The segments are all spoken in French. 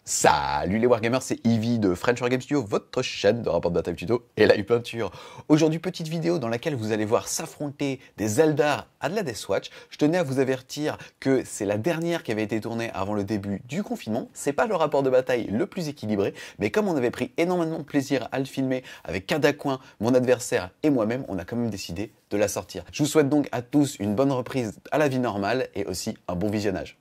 Salut les Wargamers, c'est Ivy de French Wargame Studio, votre chaîne de rapport de bataille tuto et live peinture. Aujourd'hui, petite vidéo dans laquelle vous allez voir s'affronter des Eldar à de la Deathwatch. Je tenais à vous avertir que c'est la dernière qui avait été tournée avant le début du confinement. C'est pas le rapport de bataille le plus équilibré, mais comme on avait pris énormément de plaisir à le filmer avec Cadacoin, mon adversaire et moi-même, on a quand même décidé de la sortir. Je vous souhaite donc à tous une bonne reprise à la vie normale et aussi un bon visionnage.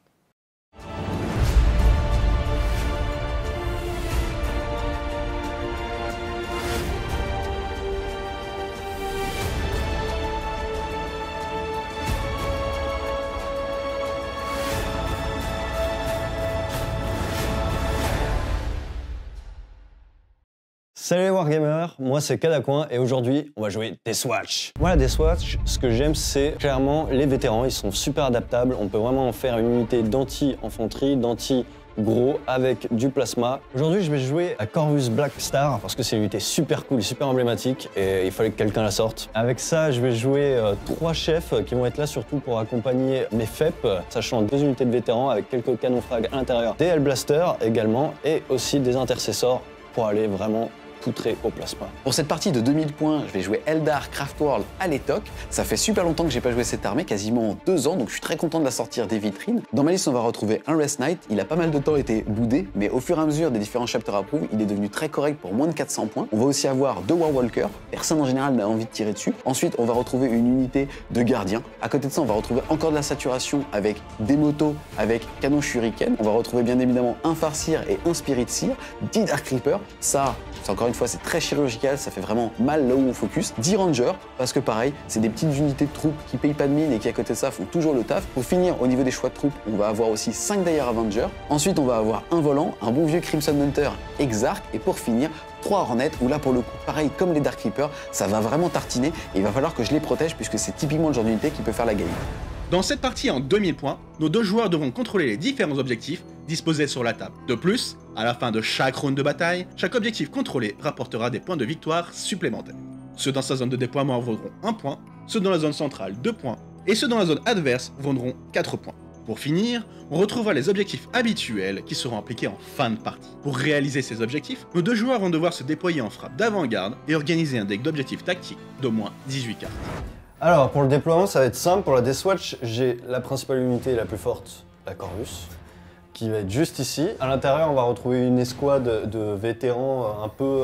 Salut les Wargamers, moi c'est Cadacoin et aujourd'hui on va jouer Deathwatch. Voilà, Deathwatch, ce que j'aime c'est clairement les vétérans, ils sont super adaptables, on peut vraiment en faire une unité d'anti-infanterie, d'anti-gros avec du plasma. Aujourd'hui je vais jouer à Corvus Black Star parce que c'est une unité super cool, super emblématique et il fallait que quelqu'un la sorte. Avec ça je vais jouer 3 chefs qui vont être là surtout pour accompagner mes FEP, sachant 2 unités de vétérans avec quelques canons frag à l'intérieur, des Hellblasters également et aussi des intercessors pour aller vraiment au plasma. Pour cette partie de 2000 points, je vais jouer Eldar Craftworld à l'étoque. Ça fait super longtemps que j'ai pas joué cette armée, quasiment 2 ans, donc je suis très content de la sortir des vitrines. Dans ma liste, on va retrouver un Rest Knight. Il a pas mal de temps été boudé, mais au fur et à mesure des différents chapters approve, il est devenu très correct pour moins de 400 points. On va aussi avoir 2 Warwalkers. Personne en général n'a envie de tirer dessus. Ensuite, on va retrouver une unité de gardiens. À côté de ça, on va retrouver encore de la saturation avec des motos, avec canon shuriken. On va retrouver bien évidemment un Farseer et un Spirit Seer, 10 Dark Reaper. Ça, encore une fois, c'est très chirurgical, ça fait vraiment mal là où on focus. 10 Rangers, parce que pareil, c'est des petites unités de troupes qui payent pas de mine et qui à côté de ça font toujours le taf. Pour finir, au niveau des choix de troupes, on va avoir aussi 5 Dire Avengers. Ensuite, on va avoir un volant, un bon vieux Crimson Hunter Exarch. Et pour finir, 3 Hornets, où là pour le coup, pareil comme les Dark Reapers, ça va vraiment tartiner et il va falloir que je les protège puisque c'est typiquement le genre d'unité qui peut faire la game. Dans cette partie en 2000 points, nos 2 joueurs devront contrôler les différents objectifs disposés sur la table. De plus, à la fin de chaque round de bataille, chaque objectif contrôlé rapportera des points de victoire supplémentaires. Ceux dans sa zone de déploiement vaudront 1 point, ceux dans la zone centrale 2 points, et ceux dans la zone adverse vaudront 4 points. Pour finir, on retrouvera les objectifs habituels qui seront appliqués en fin de partie. Pour réaliser ces objectifs, nos 2 joueurs vont devoir se déployer en frappe d'avant-garde et organiser un deck d'objectifs tactiques d'au moins 18 cartes. Alors pour le déploiement ça va être simple, pour la Deathwatch j'ai la principale unité la plus forte, la Corvus, qui va être juste ici. À l'intérieur on va retrouver une escouade de vétérans un peu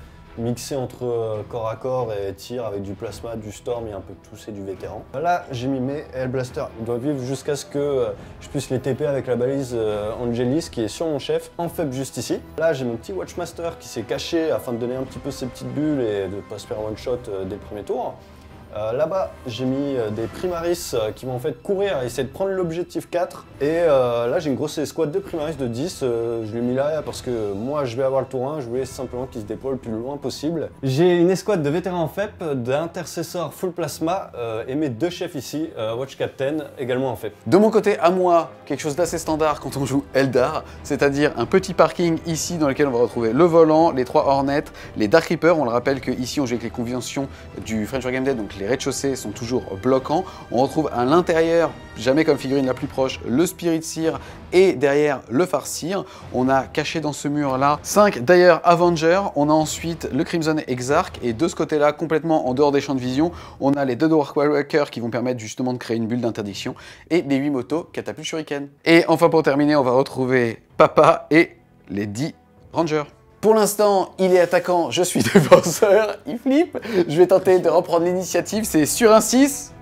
mixés entre corps à corps et tir avec du plasma, du storm et un peu de tout, c'est du vétéran. Là j'ai mis mes Hellblasters, ils doivent vivre jusqu'à ce que je puisse les TP avec la balise Angelis qui est sur mon chef, en faible juste ici. Là j'ai mon petit Watchmaster qui s'est caché afin de donner un petit peu ses petites bulles et de ne pas se faire one shot dès le premier tour. Là-bas, j'ai mis des Primaris qui vont en fait courir et essayer de prendre l'objectif 4. Et là, j'ai une grosse escouade de Primaris de 10. Je l'ai mis là parce que moi, je vais avoir le tour 1. Je voulais simplement qu'ils se déploient le plus loin possible. J'ai une escouade de vétérans en FEP, d'intercesseurs full plasma et mes 2 chefs ici, Watch Captain, également en FEP. De mon côté, à moi, quelque chose d'assez standard quand on joue Eldar, c'est-à-dire un petit parking ici dans lequel on va retrouver le volant, les 3 Hornets, les Dark Reapers. On le rappelle qu'ici, on joue avec les conventions du French Wargame Dead, donc les rez-de-chaussée sont toujours bloquants. On retrouve à l'intérieur, jamais comme figurine la plus proche, le Spirit Seer et derrière le Farseer. On a caché dans ce mur là 5 Dire Avengers. On a ensuite le Crimson Exarch et de ce côté là, complètement en dehors des champs de vision, on a les 2 Warwalkers qui vont permettre justement de créer une bulle d'interdiction et les 8 motos Catapulte Shuriken. Et enfin pour terminer, on va retrouver Papa et les 10 Rangers. Pour l'instant, il est attaquant, je suis défenseur, il flippe. Je vais tenter de reprendre l'initiative, c'est sur un 6.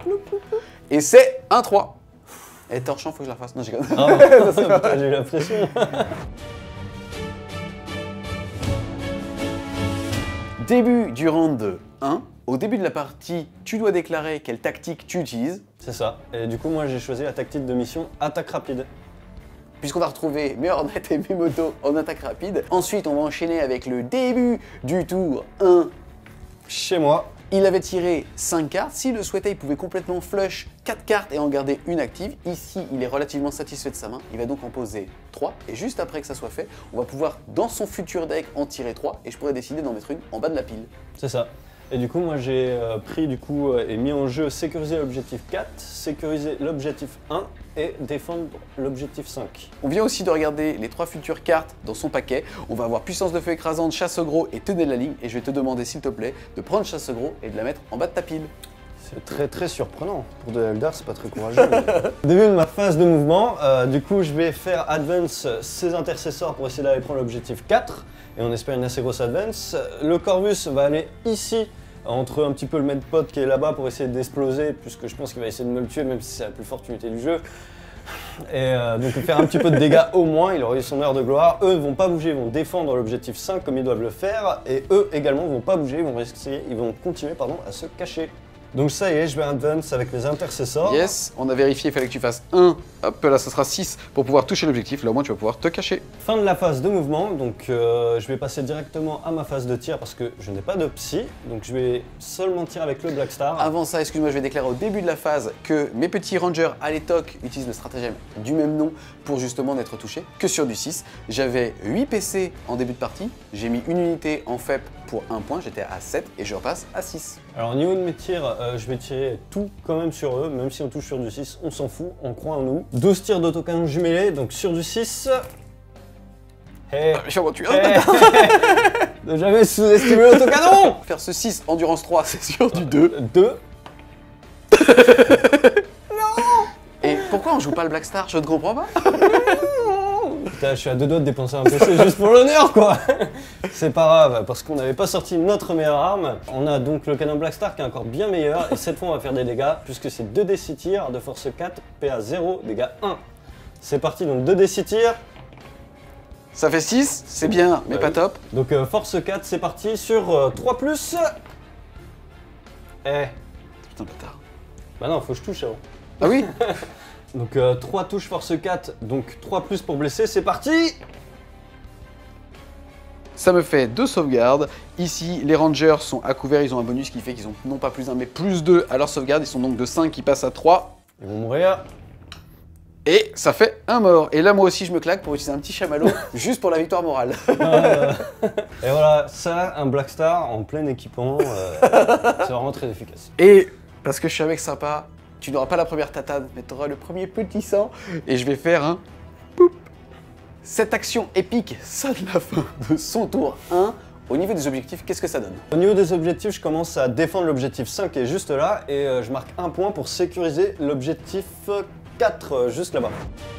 Et c'est un 3. Et torchant, faut que je la fasse. Non, j'ai quand même. J'ai eu la pression. Début du round 1. Au début de la partie, tu dois déclarer quelle tactique tu utilises. C'est ça. Et du coup, moi, j'ai choisi la tactique de mission attaque rapide. Puisqu'on va retrouver mes Hornets et mes motos en attaque rapide. Ensuite, on va enchaîner avec le début du tour 1. Chez moi. Il avait tiré 5 cartes. S'il le souhaitait, il pouvait complètement flush 4 cartes et en garder une active. Ici, il est relativement satisfait de sa main. Il va donc en poser 3. Et juste après que ça soit fait, on va pouvoir, dans son futur deck, en tirer 3. Et je pourrais décider d'en mettre une en bas de la pile. C'est ça. Et du coup, moi j'ai pris du coup et mis en jeu sécuriser l'objectif 4, sécuriser l'objectif 1 et défendre l'objectif 5. On vient aussi de regarder les 3 futures cartes dans son paquet. On va avoir puissance de feu écrasante, chasse au gros et tenez de la ligne. Et je vais te demander s'il te plaît de prendre chasse au gros et de la mettre en bas de ta pile. C'est très surprenant. Pour de Eldar, c'est pas très courageux. Au début de ma phase de mouvement, du coup je vais faire advance ses intercesseurs pour essayer d'aller prendre l'objectif 4. Et on espère une assez grosse advance. Le Corvus va aller ici, entre un petit peu le Medpod qui est là-bas pour essayer d'exploser, puisque je pense qu'il va essayer de me le tuer, même si c'est la plus forte unité du jeu. Et donc faire un petit peu de dégâts au moins, il aura eu son heure de gloire. Eux vont pas bouger, ils vont défendre l'objectif 5 comme ils doivent le faire. Et eux également vont pas bouger, ils vont continuer à se cacher. Donc ça y est, je vais advance avec mes intercesseurs. Yes, on a vérifié, il fallait que tu fasses 1, hop là ça sera 6 pour pouvoir toucher l'objectif, là au moins tu vas pouvoir te cacher. Fin de la phase de mouvement, donc je vais passer directement à ma phase de tir parce que je n'ai pas de psy, donc je vais seulement tirer avec le Black Star. Avant ça, excuse-moi, je vais déclarer au début de la phase que mes petits rangers à l'étoc utilisent le stratagème du même nom pour justement n'être touchés que sur du 6. J'avais 8 PC en début de partie, j'ai mis une unité en FEP pour 1 point, j'étais à 7 et je repasse à 6. Alors au niveau de mes tirs, je vais tirer tout quand même sur eux, même si on touche sur du 6, on s'en fout, on croit en nous. 12 tirs d'autocanon jumelé, donc sur du 6. Hey. Je vais tuer Ne jamais sous-estimer l'autocanon. Faire ce 6, endurance 3, c'est sur du 2. 2. Et pourquoi on joue pas le Black Star? Je ne comprends pas. Putain, je suis à 2 doigts de dépenser un PC juste pour l'honneur, quoi. C'est pas grave, parce qu'on n'avait pas sorti notre meilleure arme. On a donc le canon Black Star qui est encore bien meilleur. Et cette fois, on va faire des dégâts, puisque c'est 2d6 tirs de force 4, PA 0, dégâts 1. C'est parti, donc 2d6 tirs. Ça fait 6, c'est bien, mais pas top. Donc force 4, c'est parti sur 3+. Eh. Putain, bâtard. Bah non, faut que je touche avant. Ah oui. Donc 3 touches force 4, donc 3+ pour blesser, c'est parti. Ça me fait 2 sauvegardes. Ici, les rangers sont à couvert, ils ont un bonus qui fait qu'ils ont non pas plus 1 mais plus 2 à leur sauvegarde. Ils sont donc de 5 qui passent à 3. Ils vont mourir. Et ça fait un mort. Et là, moi aussi, je me claque pour utiliser un petit chamallow juste pour la victoire morale. Et voilà, ça, un Black Star en plein équipement, c'est vraiment très efficace. Et parce que je suis un mec sympa, tu n'auras pas la première tatane, mais tu auras le premier petit sang. Et je vais faire un poup. Cette action épique sonne la fin de son tour 1. Au niveau des objectifs, qu'est-ce que ça donne? Au niveau des objectifs, je commence à défendre l'objectif 5 qui est juste là. Et je marque 1 point pour sécuriser l'objectif 4 juste là-bas.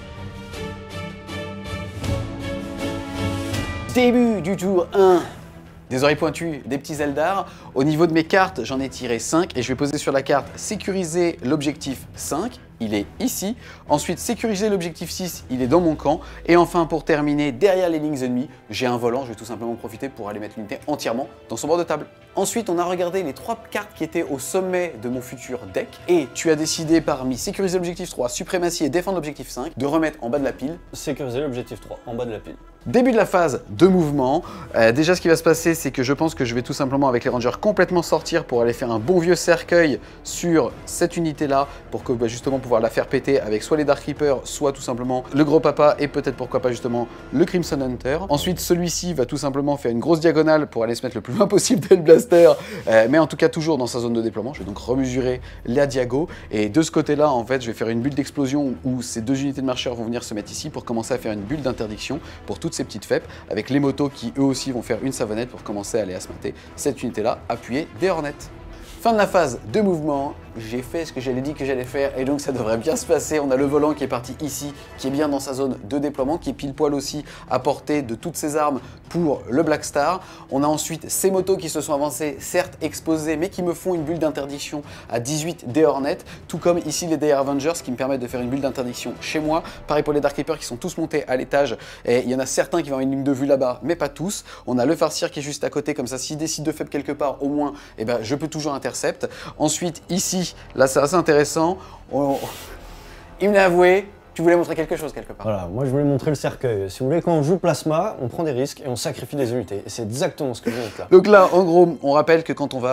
Début du tour 1. Des oreilles pointues, des petits Eldar. Au niveau de mes cartes, j'en ai tiré 5 et je vais poser sur la carte sécuriser l'objectif 5. Il est ici. Ensuite, sécuriser l'objectif 6, il est dans mon camp. Et enfin, pour terminer, derrière les lignes ennemies, j'ai un volant. Je vais tout simplement profiter pour aller mettre l'unité entièrement dans son bord de table. Ensuite, on a regardé les 3 cartes qui étaient au sommet de mon futur deck. Et tu as décidé parmi sécuriser l'objectif 3, suprématie et défendre l'objectif 5, de remettre en bas de la pile. Sécuriser l'objectif 3, en bas de la pile. Début de la phase de mouvement. Déjà, ce qui va se passer, c'est que je pense que je vais tout simplement, avec les rangers, complètement sortir pour aller faire un bon vieux cercueil sur cette unité-là, pour que justement pouvoir la faire péter avec soit les Dark Reapers, soit tout simplement le gros papa et peut-être pourquoi pas justement le Crimson Hunter. Ensuite, celui-ci va tout simplement faire une grosse diagonale pour aller se mettre le plus loin possible d'El Blaster, mais en tout cas toujours dans sa zone de déploiement. Je vais donc remesurer la diago et de ce côté-là, en fait, je vais faire une bulle d'explosion où ces 2 unités de marcheurs vont venir se mettre ici pour commencer à faire une bulle d'interdiction pour toutes ces petites FEP, avec les motos qui eux aussi vont faire une savonnette pour commencer à aller asmater cette unité-là, appuyer des Hornets. Fin de la phase de mouvement, j'ai fait ce que j'avais dit que j'allais faire et donc ça devrait bien se passer. On a le volant qui est parti ici, qui est bien dans sa zone de déploiement, qui est pile poil aussi à portée de toutes ses armes pour le Black Star. On a ensuite ces motos qui se sont avancées, certes exposées, mais qui me font une bulle d'interdiction à 18 des Hornets, tout comme ici les Dire Avengers qui me permettent de faire une bulle d'interdiction chez moi. Pareil pour les Dark Reapers qui sont tous montés à l'étage et il y en a certains qui vont avoir une ligne de vue là-bas, mais pas tous. On a le Farseer qui est juste à côté, comme ça s'il décide de faire quelque part au moins, eh ben, je peux toujours intercepter. Ensuite, ici, là c'est assez intéressant, il me l'a avoué, tu voulais montrer quelque chose quelque part. Voilà, moi je voulais montrer le cercueil. Si vous voulez, quand on joue plasma, on prend des risques et on sacrifie des unités. Et c'est exactement ce que je viens de faire. Donc là, en gros, on rappelle que quand on va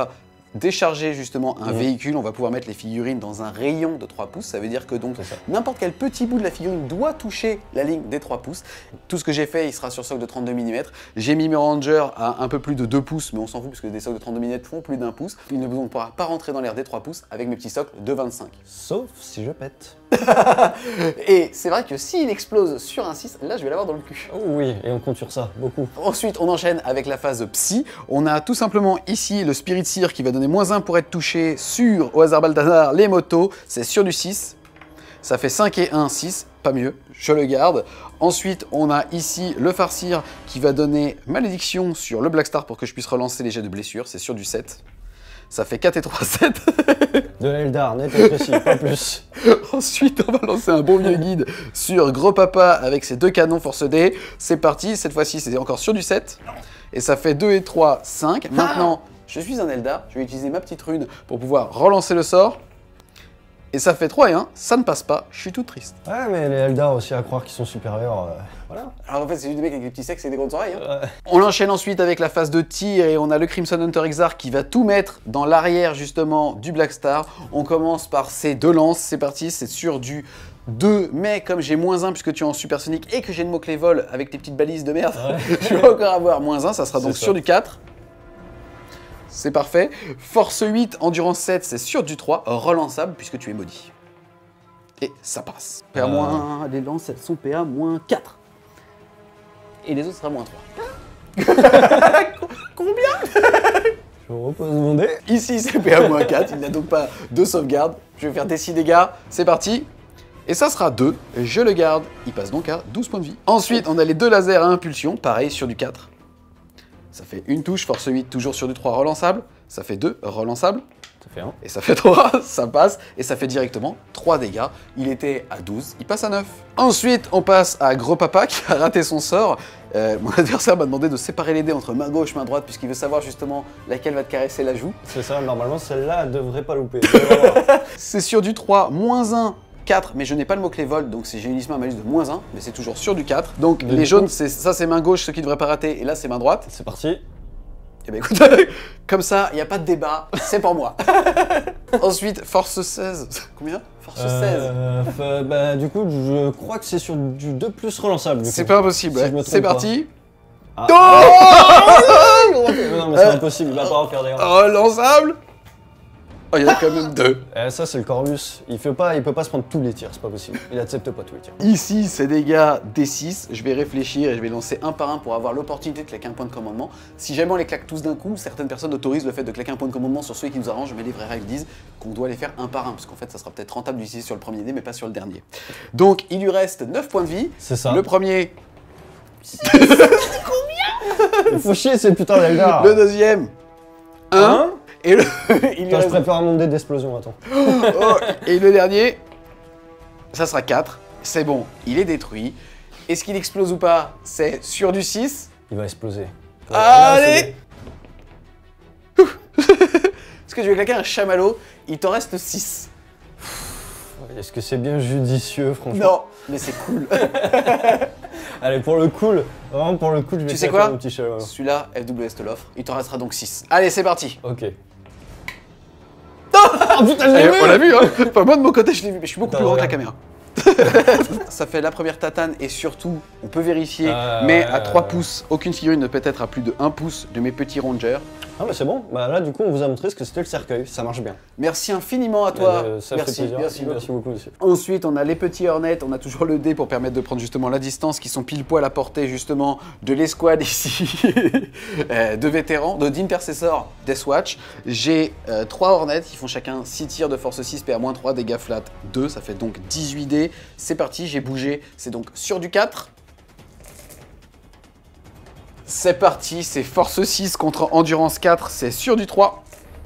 décharger justement un véhicule, on va pouvoir mettre les figurines dans un rayon de 3 pouces. Ça veut dire que donc n'importe quel petit bout de la figurine doit toucher la ligne des 3 pouces. Tout ce que j'ai fait, il sera sur socle de 32 mm. J'ai mis mes rangers à un peu plus de 2 pouces, mais on s'en fout parce que des socles de 32 mm font plus d'1 pouce. Il ne pourra pas rentrer dans l'air des 3 pouces avec mes petits socles de 25. Sauf si je pète. Et c'est vrai que s'il explose sur un 6, là je vais l'avoir dans le cul. Oh oui, et on compte sur ça, beaucoup. Ensuite, on enchaîne avec la phase psy. On a tout simplement ici le Spirit Seer qui va donner -1 pour être touché sur, au hasard Balthazar, les motos. C'est sur du 6. Ça fait 5 et 1, 6. Pas mieux, je le garde. Ensuite, on a ici le Farcir qui va donner malédiction sur le Blackstar pour que je puisse relancer les jets de blessure. C'est sur du 7. Ça fait 4 et 3, 7. De Eldar, net et précis, pas plus. Ensuite, on va lancer un bon vieux guide sur Gros Papa avec ses 2 canons force D. C'est parti, cette fois-ci, c'est encore sur du 7. Et ça fait 2 et 3, 5. Maintenant, je suis un Eldar, je vais utiliser ma petite rune pour pouvoir relancer le sort. Et ça fait 3 et 1, ça ne passe pas, je suis tout triste. Ouais, mais les Eldar aussi à croire qu'ils sont supérieurs, voilà. Alors en fait, c'est juste des mecs avec des petits sexes et des grandes oreilles. Hein. On enchaîne ensuite avec la phase de tir et on a le Crimson Hunter Exarch qui va tout mettre dans l'arrière justement du Blackstar. On commence par ces 2 lances, c'est parti, c'est sur du 2, mais comme j'ai -1 puisque tu es en supersonique et que j'ai le mot-clé vol avec tes petites balises de merde, je vais encore avoir -1, ça sera donc sur du 4. C'est parfait. Force 8, endurance 7, c'est sur du 3, relançable puisque tu es maudit. Et ça passe. PA-, les lances, elles sont PA-4. Et les autres sera -3. Combien? Je repose mon dé. Ici, c'est PA-4, il n'a donc pas de sauvegarde. Je vais faire des 6 dégâts, c'est parti. Et ça sera 2, je le garde. Il passe donc à 12 points de vie. Ensuite, on a les 2 lasers à impulsion, pareil sur du 4. Ça fait une touche, force 8, toujours sur du 3 relançable. Ça fait 2, relançable. Ça fait 1. Et ça fait 3, ça passe. Et ça fait directement 3 dégâts. Il était à 12, il passe à 9. Ensuite, on passe à Gros Papa qui a raté son sort. Mon adversaire m'a demandé de séparer les dés entre main gauche, main droite, puisqu'il veut savoir justement laquelle va te caresser la joue. C'est ça, normalement celle-là, elle devrait pas louper. C'est sur du 3, -1. 4, mais je n'ai pas le mot-clé vol, donc j'ai uniquement un malus de -1, mais c'est toujours sur du 4. Donc les jaunes, ça c'est main gauche, ce qui ne devrait pas rater, et là c'est main droite. C'est parti. Et ben écoute, comme ça, il n'y a pas de débat, c'est pour moi. Ensuite, force 16. Combien? Force 16. Bah du coup, je crois que c'est sur du 2 plus relançable. C'est pas impossible, si ouais. C'est parti. Ah. Oh non mais c'est impossible, il va pas en faire des relançable. Oh, il y en a quand même 2. Ça, c'est le Corvus. Il peut pas se prendre tous les tirs, c'est pas possible. Il accepte pas tous les tirs. Ici, c'est dégâts D6. Je vais réfléchir et je vais lancer un par un pour avoir l'opportunité de claquer un point de commandement. Si jamais on les claque tous d'un coup, certaines personnes autorisent le fait de claquer un point de commandement sur ceux qui nous arrangent, mais les vraies règles disent qu'on doit les faire un par un, parce qu'en fait, ça sera peut-être rentable d'utiliser sur le premier dé, mais pas sur le dernier. Donc, il lui reste 9 points de vie. C'est ça. Le premier. Combien? Il faut chier, c'est le putain d'Eldar. Le deuxième. 1. Et le... je prépare mon dé d'explosion, attends. Oh, et le dernier, ça sera 4. C'est bon, il est détruit. Est-ce qu'il explose ou pas? C'est sur du 6. Il va exploser. Allez. Est-ce que je vais claquer un chamallow? Il t'en reste 6. Est-ce que c'est bien judicieux, franchement? Non, mais c'est cool. Allez, pour le cool, vraiment pour le cool, je vais faire un petit chamallow. Celui-là, FWS te l'offre. Il t'en restera donc 6. Allez, c'est parti. Ok. Oh putain, je l'ai vu. On l'a vu, hein. Enfin, moi de mon côté, je l'ai vu, mais je suis beaucoup plus grand que la caméra. Ça fait la première tatane et surtout, on peut vérifier, mais à 3 pouces, aucune figurine ne peut être à plus de 1 pouce de mes petits rangers. Ah bah c'est bon, bah là du coup on vous a montré ce que c'était le cercueil, ça marche bien. Merci infiniment à toi. Merci beaucoup. Ensuite on a les petits Hornets, on a toujours le dé pour permettre de prendre justement la distance qui sont pile poil à portée justement de l'escouade ici, de vétérans, d'Intercessor Deathwatch. J'ai 3 Hornets qui font chacun 6 tirs de force 6, PA-3, dégâts flat 2, ça fait donc 18 dés. C'est parti, j'ai bougé, c'est donc sur du 4. C'est parti, c'est force 6 contre endurance 4, c'est sur du 3.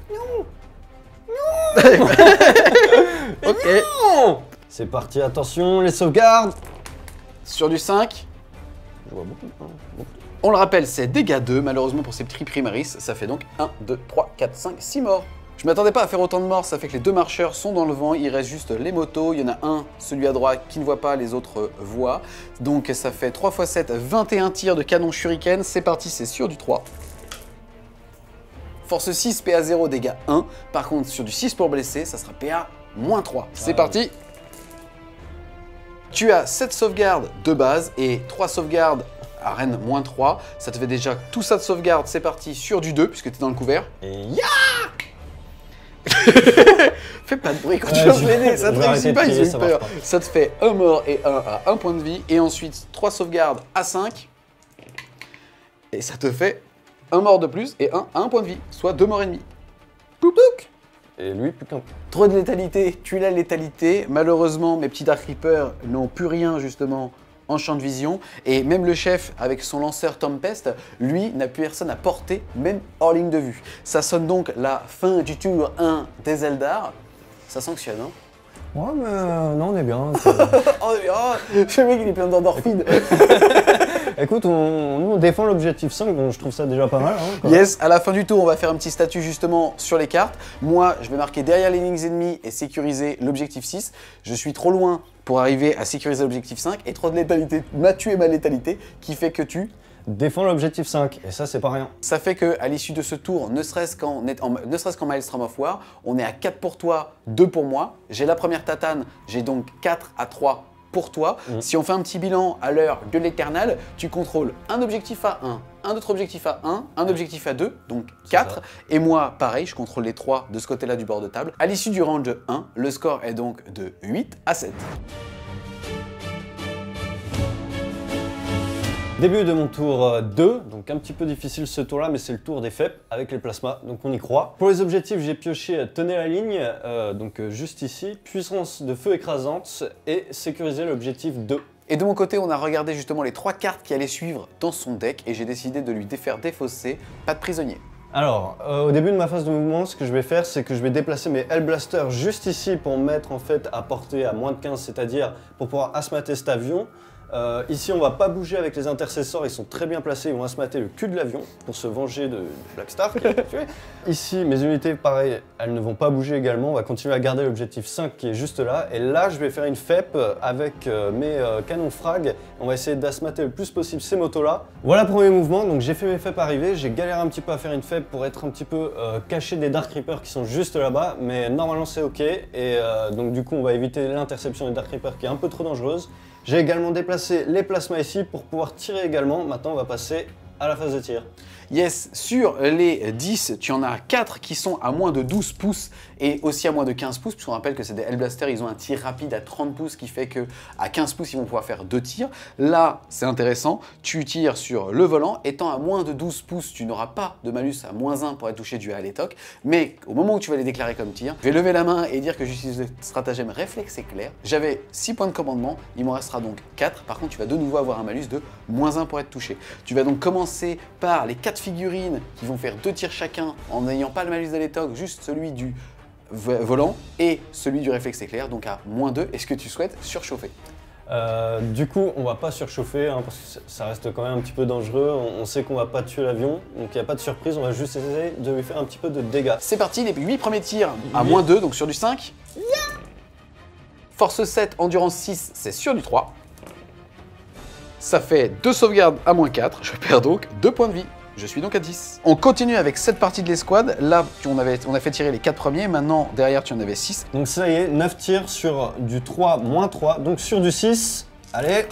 Non. Ok. Non. C'est parti, attention, les sauvegardes. Sur du 5. Je vois beaucoup. On le rappelle, c'est dégâts 2, malheureusement pour ces petits primaris, ça fait donc 1, 2, 3, 4, 5, 6 morts. Je m'attendais pas à faire autant de morts, ça fait que les 2 marcheurs sont dans le vent, il reste juste les motos, il y en a un, celui à droite, qui ne voit pas, les autres voient. Donc ça fait 3 x 7, 21 tirs de canon shuriken, c'est parti, c'est sur du 3. Force 6, PA 0, dégâts 1. Par contre, sur du 6 pour blesser, ça sera PA -3. C'est parti. Tu as 7 sauvegardes de base et 3 sauvegardes à Rennes -3. Ça te fait déjà tout ça de sauvegarde. C'est parti sur du 2 puisque tu es dans le couvert. Et Fais pas de bruit quand tu lances les dés, ça te réussit pas, ils ont eu peur. pas. Ça te fait 1 mort et 1 à 1 point de vie. Et ensuite 3 sauvegardes à 5. Et ça te fait 1 mort de plus et 1 à 1 point de vie, soit 2 morts et demi. Poupouk. Et lui, plus qu'un. Trop de létalité, tu la létalité. Malheureusement, mes petits Dark Reapers n'ont plus rien justement en champ de vision. Et même le chef, avec son lanceur Tempest, lui, n'a plus personne à porter, même hors ligne de vue. Ça sonne donc la fin du tour 1 des Eldar. Ça sanctionne, hein? Ouais, mais non, on est bien. Ce mec, il est plein d'endorphines. Écoute, nous, on défend l'objectif 5, donc je trouve ça déjà pas mal. Hein, yes, à la fin du tour, on va faire un petit statut justement sur les cartes. Moi, je vais marquer derrière les lignes ennemies et sécuriser l'objectif 6. Je suis trop loin pour arriver à sécuriser l'objectif 5 et trop de létalité m'a tué ma létalité qui fait que tu défends l'objectif 5, et ça, c'est pas rien. Ça fait qu'à l'issue de ce tour, ne serait-ce qu'en Maelstrom of War, on est à 4 pour toi, 2 pour moi. J'ai la première tatane, j'ai donc 4 à 3 pour toi. Si on fait un petit bilan à l'heure de l'éternel, tu contrôles un objectif à 1, un autre objectif à 1, un objectif à 2, donc 4. Et moi, pareil, je contrôle les 3 de ce côté-là du bord de table. À l'issue du round de 1, le score est donc de 8 à 7. Début de mon tour 2, donc un petit peu difficile ce tour-là, mais c'est le tour des FEP avec les plasmas, donc on y croit. Pour les objectifs, j'ai pioché tenez la ligne, donc juste ici, puissance de feu écrasante et sécuriser l'objectif 2. Et de mon côté, on a regardé justement les 3 cartes qui allaient suivre dans son deck et j'ai décidé de lui faire défausser, pas de prisonnier. Alors, au début de ma phase de mouvement, ce que je vais faire, c'est que je vais déplacer mes Hellblasters juste ici pour mettre en fait à portée à moins de 15, c'est-à-dire pour pouvoir asmater cet avion. Ici, on va pas bouger avec les intercesseurs, ils sont très bien placés, ils vont asmater le cul de l'avion pour se venger de Blackstar qui l'a tué. Ici, mes unités, pareil, elles ne vont pas bouger également, on va continuer à garder l'objectif 5 qui est juste là. Et là, je vais faire une FEP avec mes canons frag, on va essayer d'asmater le plus possible ces motos-là. Voilà le premier mouvement, donc j'ai fait mes FEP arriver, j'ai galéré un petit peu à faire une FEP pour être un petit peu caché des Dark Reapers qui sont juste là-bas, mais normalement c'est ok. Et donc du coup, on va éviter l'interception des Dark Reapers qui est un peu trop dangereuse. J'ai également déplacé les plasmas ici pour pouvoir tirer également. Maintenant, on va passer à la phase de tir. Yes, sur les 10, tu en as 4 qui sont à moins de 12 pouces et aussi à moins de 15 pouces, puisqu'on rappelle que c'est des Hellblasters, ils ont un tir rapide à 30 pouces qui fait que à 15 pouces, ils vont pouvoir faire 2 tirs. Là, c'est intéressant, tu tires sur le volant, étant à moins de 12 pouces, tu n'auras pas de malus à -1 pour être touché du Alétoc, mais au moment où tu vas les déclarer comme tir, je vais lever la main et dire que j'utilise le stratagème réflexe éclair. J'avais 6 points de commandement, il m'en restera donc 4, par contre tu vas de nouveau avoir un malus de -1 pour être touché. Tu vas donc commencer par les 4 figurines qui vont faire 2 tirs chacun en n'ayant pas le malus d'Alétoc, juste celui du volant et celui du réflexe éclair, donc à -2. Est-ce que tu souhaites surchauffer? Du coup, on va pas surchauffer hein, parce que ça reste quand même un petit peu dangereux. On sait qu'on va pas tuer l'avion, donc il n'y a pas de surprise. On va juste essayer de lui faire un petit peu de dégâts. C'est parti, les 8 premiers tirs à -2, donc sur du 5. Force 7, endurance 6, c'est sur du 3. Ça fait 2 sauvegardes à -4. Je perds donc 2 points de vie. Je suis donc à 10. On continue avec cette partie de l'escouade. Là, on a fait tirer les 4 premiers. Maintenant, derrière, tu en avais 6. Donc ça y est, 9 tirs sur du 3, -3. Donc sur du 6, allez.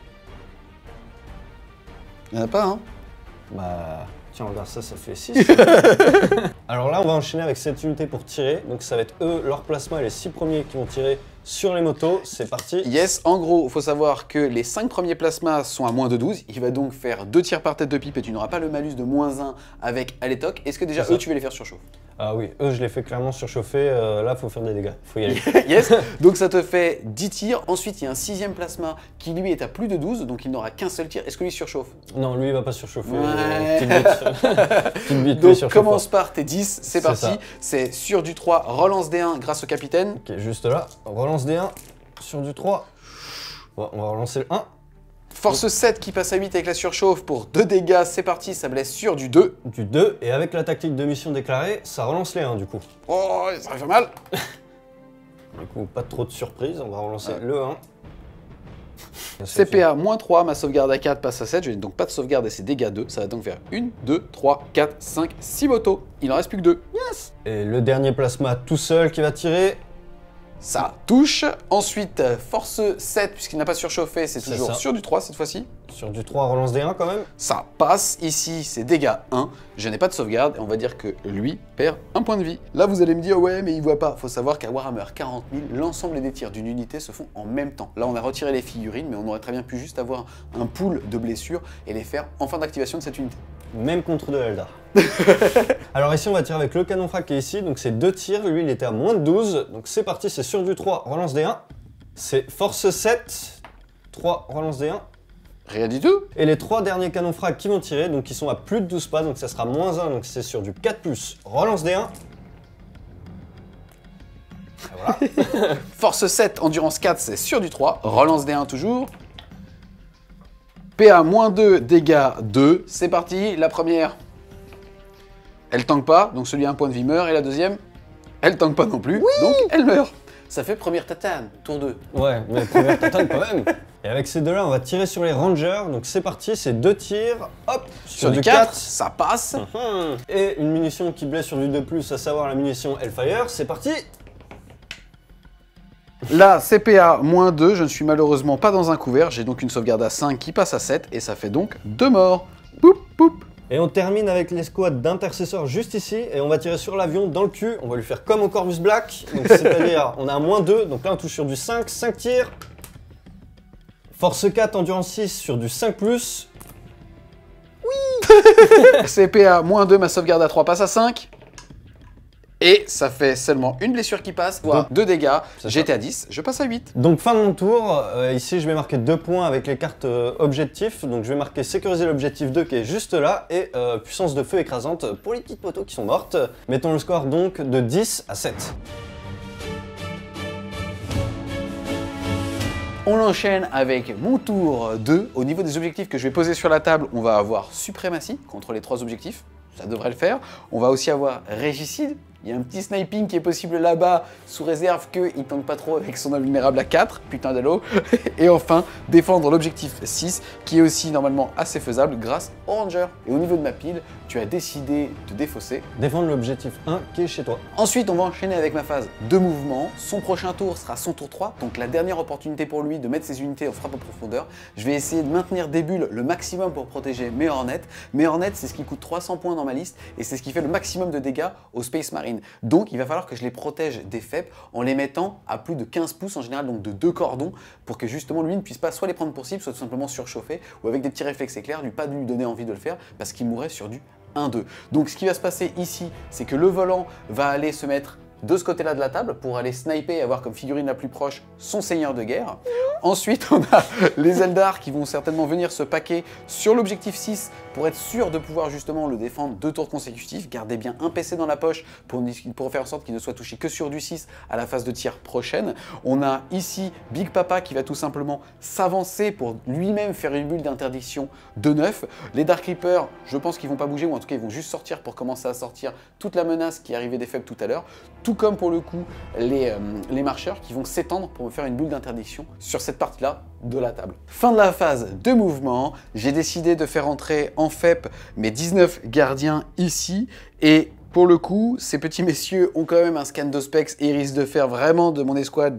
Il n'y en a pas, hein? Bah, tiens, regarde ça, ça fait 6. Alors là, on va enchaîner avec cette unité pour tirer. Donc ça va être eux, leur plasma et les 6 premiers qui vont tirer sur les motos. C'est parti. Yes, en gros, il faut savoir que les 5 premiers plasmas sont à -12. Il va donc faire 2 tirs par tête de pipe et tu n'auras pas le malus de -1 avec Alétoc. Est-ce que déjà, eux, tu veux les faire surchauffer? Ah oui, eux, je les fais clairement surchauffer. Là, il faut faire des dégâts. Faut y aller. Yes, donc ça te fait 10 tirs. Ensuite, il y a un 6e plasma qui, lui, est à plus de 12. Donc, il n'aura qu'un seul tir. Est-ce que lui surchauffe? Non, lui, il va pas surchauffer. Ouais. Petite bite, donc, commence par tes 10. C'est parti. ça. C'est sur du 3. Relance D1 grâce au capitaine. Ok, juste là. Relance D1 sur du 3. Bon, on va relancer le 1. Force 7 qui passe à 8 avec la surchauffe pour 2 dégâts. C'est parti, ça blesse sur du 2. Du 2. Et avec la tactique de mission déclarée, ça relance les 1 du coup. Oh, ça va faire mal. Du coup, pas trop de surprise. On va relancer le 1. CPA -3, ma sauvegarde à 4 passe à 7, je n'ai donc pas de sauvegarde et c'est dégâts 2. Ça va donc faire 1, 2, 3, 4, 5, 6 motos. Il en reste plus que 2. Yes! Et le dernier plasma tout seul qui va tirer. Ça touche. Ensuite, force 7, puisqu'il n'a pas surchauffé, c'est toujours ça. sur du 3 cette fois-ci. Sur du 3, relance des 1 quand même. Ça passe. Ici, c'est dégâts 1. Je n'ai pas de sauvegarde et on va dire que lui perd un point de vie. Là, vous allez me dire, ouais, mais il voit pas. Faut savoir qu'à Warhammer 40 000, l'ensemble des tirs d'une unité se font en même temps. Là, on a retiré les figurines, mais on aurait très bien pu juste avoir un pool de blessures et les faire en fin d'activation de cette unité. Même contre de Eldar. Alors ici on va tirer avec le canon frac qui est ici, donc c'est 2 tirs, lui il était à moins de 12, donc c'est parti, c'est sur du 3, relance des 1. C'est force 7, 3, relance des 1. Rien du tout. Et les 3 derniers canons frac qui vont tirer, donc ils sont à plus de 12 pas, donc ça sera moins 1, donc c'est sur du 4+, relance des 1. Voilà. Force 7, endurance 4, c'est sur du 3, relance des 1 toujours. PA -2, dégâts 2, c'est parti, la première, elle tank pas, donc celui à un point de vie meurt, et la deuxième, elle tank pas non plus, donc elle meurt. Ça fait première tatane, tour 2. Ouais, mais première tatane quand même. Et avec ces deux-là, on va tirer sur les rangers, donc c'est parti, c'est 2 tirs, hop, Sur du 4, ça passe. Et une munition qui blesse sur du 2+, à savoir la munition Hellfire, c'est parti. Là, CPA -2, je ne suis malheureusement pas dans un couvert, j'ai donc une sauvegarde à 5 qui passe à 7, et ça fait donc 2 morts. Poup, poup. Et on termine avec l'escouade d'intercesseurs juste ici, et on va tirer sur l'avion dans le cul, on va lui faire comme au Corvus Black, donc c'est-à-dire on a un -2, donc là on touche sur du 5, 5 tirs. Force 4, endurance 6 sur du 5+. Oui. CPA -2, ma sauvegarde à 3 passe à 5. Et ça fait seulement une blessure qui passe, voire 2 dégâts. J'étais à 10, je passe à 8. Donc fin de mon tour, ici je vais marquer 2 points avec les cartes objectifs. Donc je vais marquer sécuriser l'objectif 2 qui est juste là, et puissance de feu écrasante pour les petites motos qui sont mortes. Mettons le score donc de 10 à 7. On enchaîne avec mon tour 2. Au niveau des objectifs que je vais poser sur la table, on va avoir suprématie contre les 3 objectifs. Ça devrait le faire. On va aussi avoir régicide. Il y a un petit sniping qui est possible là-bas, sous réserve qu'il ne tente pas trop avec son invulnérable à 4, putain d'allo. Et enfin, défendre l'objectif 6, qui est aussi normalement assez faisable grâce au Ranger. Et au niveau de ma pile, tu as décidé de défausser. Défendre l'objectif 1 qui est chez toi. Ensuite, on va enchaîner avec ma phase de mouvement. Son prochain tour sera son tour 3, donc la dernière opportunité pour lui de mettre ses unités en frappe en profondeur. Je vais essayer de maintenir des bulles le maximum pour protéger mes Hornets. Mes Hornets, c'est ce qui coûte 300 points dans ma liste, et c'est ce qui fait le maximum de dégâts aux Space Marines. Donc il va falloir que je les protège des FEP en les mettant à plus de 15 pouces en général, donc de 2 cordons, pour que justement lui ne puisse pas soit les prendre pour cible, soit tout simplement surchauffer, ou avec des petits réflexes éclairs, pas de lui donner envie de le faire, parce qu'il mourrait sur du 1-2. Donc ce qui va se passer ici, c'est que le volant va aller se mettre de ce côté-là de la table pour aller sniper et avoir comme figurine la plus proche son seigneur de guerre. Ensuite, on a les Eldar qui vont certainement venir se paquer sur l'objectif 6 pour être sûr de pouvoir justement le défendre 2 tours consécutifs. Gardez bien un PC dans la poche pour faire en sorte qu'il ne soit touché que sur du 6 à la phase de tir prochaine. On a ici Big Papa qui va tout simplement s'avancer pour lui-même faire une bulle d'interdiction de 9. Les Dark Reapers, je pense qu'ils vont pas bouger, ou en tout cas ils vont juste sortir pour commencer à sortir toute la menace qui arrivait des faibles tout à l'heure. Tout comme pour le coup les marcheurs qui vont s'étendre pour me faire une bulle d'interdiction sur cette partie-là de la table. Fin de la phase de mouvement, j'ai décidé de faire entrer en FEP mes 19 gardiens ici, et pour le coup, ces petits messieurs ont quand même un scan de specs et ils risquent de faire vraiment de mon escouade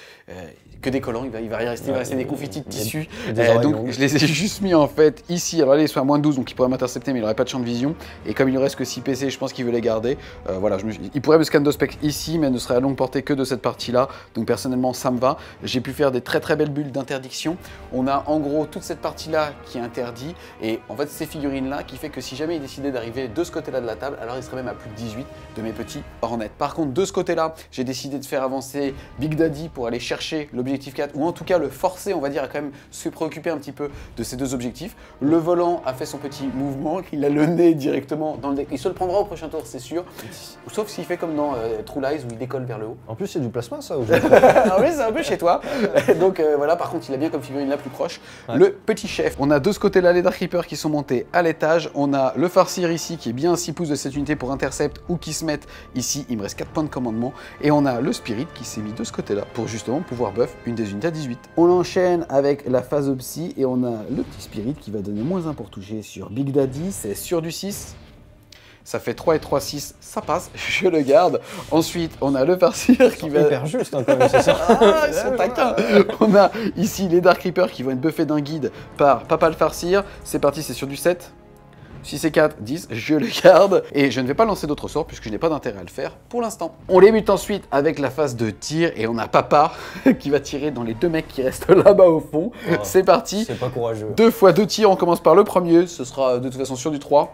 que des collants, il va rien rester, il va rester des confitis de tissu. Donc je les ai juste mis en fait ici. Alors là, ils sont à moins de 12, donc ils pourraient m'intercepter, mais il n'aurait pas de champ de vision. Et comme il ne reste que 6 PC, je pense qu'il veut les garder. Voilà, il pourrait me scan de specs ici, mais ne serait à longue portée que de cette partie-là. Donc personnellement, ça me va. J'ai pu faire des très belles bulles d'interdiction. On a en gros toute cette partie-là qui est interdite. Et en fait, ces figurines-là qui fait que si jamais il décidait d'arriver de ce côté-là de la table, alors il serait même à plus de 18 de mes petits Hornets. Par contre, de ce côté-là, j'ai décidé de faire avancer Big Daddy pour aller chercher l'objectif 4, ou en tout cas le forcer, on va dire, à quand même se préoccuper un petit peu de ces 2 objectifs. Le volant a fait son petit mouvement, il a le nez directement dans le deck. Il se le prendra au prochain tour, c'est sûr, sauf s'il fait comme dans True Lies où il décolle vers le haut. En plus, c'est du plasma ça. Oui, c'est un peu chez toi. Donc voilà, par contre, il a bien comme figurine la plus proche. Ouais. Le petit chef. On a de ce côté-là les Dark Reapers qui sont montés à l'étage. On a le farcir ici qui est bien à 6 pouces de cette unité pour intercept, ou qui se mettent ici. Il me reste 4 points de commandement. Et on a le spirit qui s'est mis de ce côté-là pour justement pouvoir buff une des unités à 18. On enchaîne avec la phase psy et on a le petit spirit qui va donner -1 pour toucher sur Big Daddy, c'est sur du 6. Ça fait 3 et 3, 6, ça passe, je le garde. Ensuite, on a le farcir qui va... Hyper juste, hein, quand même, c'est ça. Ah, ils sont taquins. On a ici les Dark Reapers qui vont être buffés d'un guide par Papa le farcir. C'est parti, c'est sur du 7. 6 et 4, 10, je le garde. Et je ne vais pas lancer d'autres sorts puisque je n'ai pas d'intérêt à le faire pour l'instant. On débute ensuite avec la phase de tir et on a Papa qui va tirer dans les 2 mecs qui restent là-bas au fond. Oh, c'est parti. C'est pas courageux. 2 fois 2 tirs, on commence par le premier. Ce sera de toute façon sur du 3.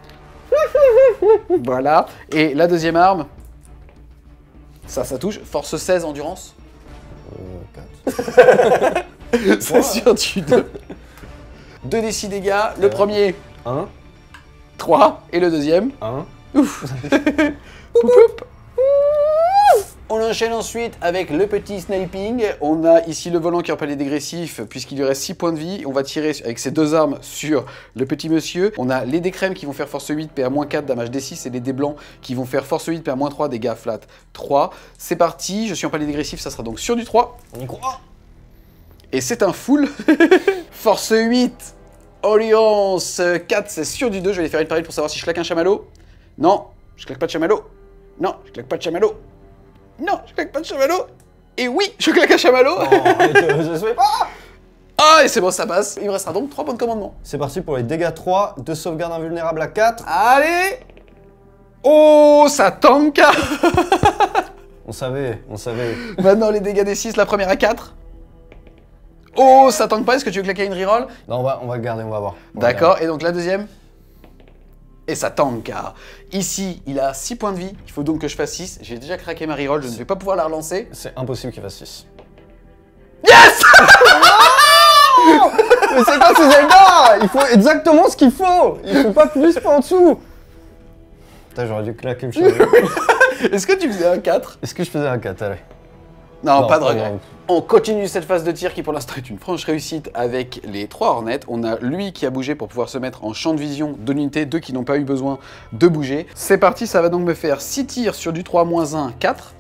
Voilà. Et la deuxième arme, ça touche. Force 16, endurance. 4. C'est sur du 2. 2 d 6 dégâts. Le premier, 1, 3. Et le deuxième, 1. ouf. Poup, poup. On enchaîne ensuite avec le petit sniping. On a ici le volant qui est en palier dégressif puisqu'il lui reste 6 points de vie. On va tirer avec ces 2 armes sur le petit monsieur. On a les dés crèmes qui vont faire force 8, PA-4, damage D6 et les dés blancs qui vont faire force 8, PA-3, dégâts flat 3. C'est parti, je suis en palier dégressif, ça sera donc sur du 3. On y croit. Et c'est un full. Force 8, Alliance 4, c'est sur du 2. Je vais aller faire une parade pour savoir si je claque un chamallow. Non, je claque pas de chamallow. Non, je claque pas de chamallow. Non, je claque pas de chamallow. Et oui, je claque un chamallow. Oh, je se fait pas. Ah, et c'est bon, ça passe. Il me restera donc 3 points de commandement. C'est parti pour les dégâts 3, 2 sauvegardes invulnérables à 4. Allez. Oh, ça tank. On savait. Maintenant, les dégâts des 6, la première à 4. Oh, ça tank pas. Est-ce que tu veux claquer une reroll? Non, on va le garder, on va voir. D'accord, et donc la deuxième? Et ça tank, car ici, il a 6 points de vie. Il faut donc que je fasse 6. J'ai déjà craqué ma reroll, je ne vais pas pouvoir la relancer. C'est impossible qu'il fasse 6. Yes. Mais c'est quoi ces Zelda? Il faut exactement ce qu'il faut. Il faut pas plus, pas en dessous. Putain, j'aurais dû claquer le chamallow. Est-ce que tu faisais un 4? Est-ce que je faisais un 4? Allez. Non, pas de regret. grave. On continue cette phase de tir qui pour l'instant est une franche réussite avec les 3 Hornets. On a lui qui a bougé pour pouvoir se mettre en champ de vision de l'unité, 2 qui n'ont pas eu besoin de bouger. C'est parti, ça va donc me faire 6 tirs sur du 3 -1, 4.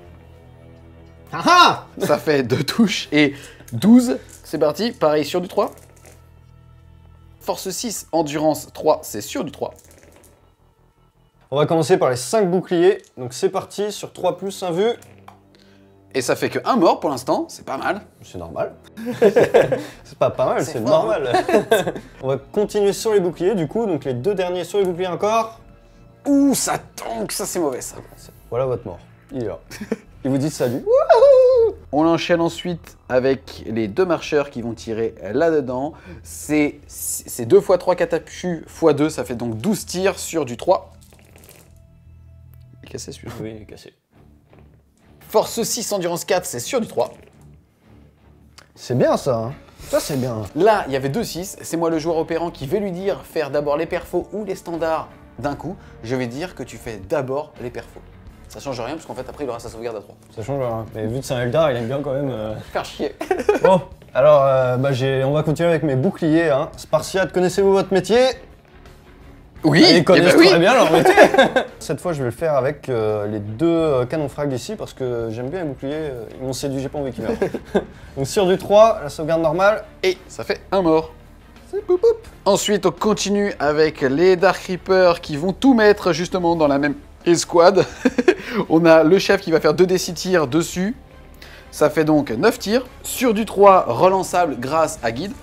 Ah. Ça fait 2 touches et 12. C'est parti, pareil sur du 3. Force 6, endurance 3, c'est sur du 3. On va commencer par les 5 boucliers. Donc c'est parti, sur 3 plus 1 vu. Et ça fait que 1 mort pour l'instant, c'est pas mal. C'est normal. C'est pas mal, c'est fort. normal. On va continuer sur les boucliers du coup, donc les 2 derniers sur les boucliers encore. Ouh, ça tank, ça c'est mauvais ça. Voilà votre mort, il est là. Il vous dit salut. On enchaîne ensuite avec les 2 marcheurs qui vont tirer là-dedans. C'est 2 x 3 catapultes x 2, ça fait donc 12 tirs sur du 3. Il est cassé celui-là. Oui, il est cassé. Force 6, endurance 4, c'est sur du 3. C'est bien ça, hein. Ça c'est bien. Là, il y avait 2 6. C'est moi le joueur opérant qui vais lui dire faire d'abord les perfos ou les standards d'un coup. Je vais dire que tu fais d'abord les perfos. Ça change rien parce qu'en fait après il aura sa sauvegarde à 3. Ça change rien. Mais vu que c'est un Eldar, il aime bien quand même. Faire chier. Bon, alors on va continuer avec mes boucliers. Hein. Spartiate, connaissez-vous votre métier? Oui, Ils connaissent oui. très bien leur métier. Cette fois, je vais le faire avec les 2 canons frag d'ici parce que j'aime bien les boucliers. Ils m'ont séduit, j'ai pas envie qu'ils meurent. Donc sur du 3, la sauvegarde normale. Et ça fait 1 mort. C'est poup poup. Ensuite, on continue avec les Dark Reapers qui vont tout mettre justement dans la même escouade. On a le chef qui va faire 2 d 6 tirs dessus. Ça fait donc 9 tirs. Sur du 3, relançable grâce à guide.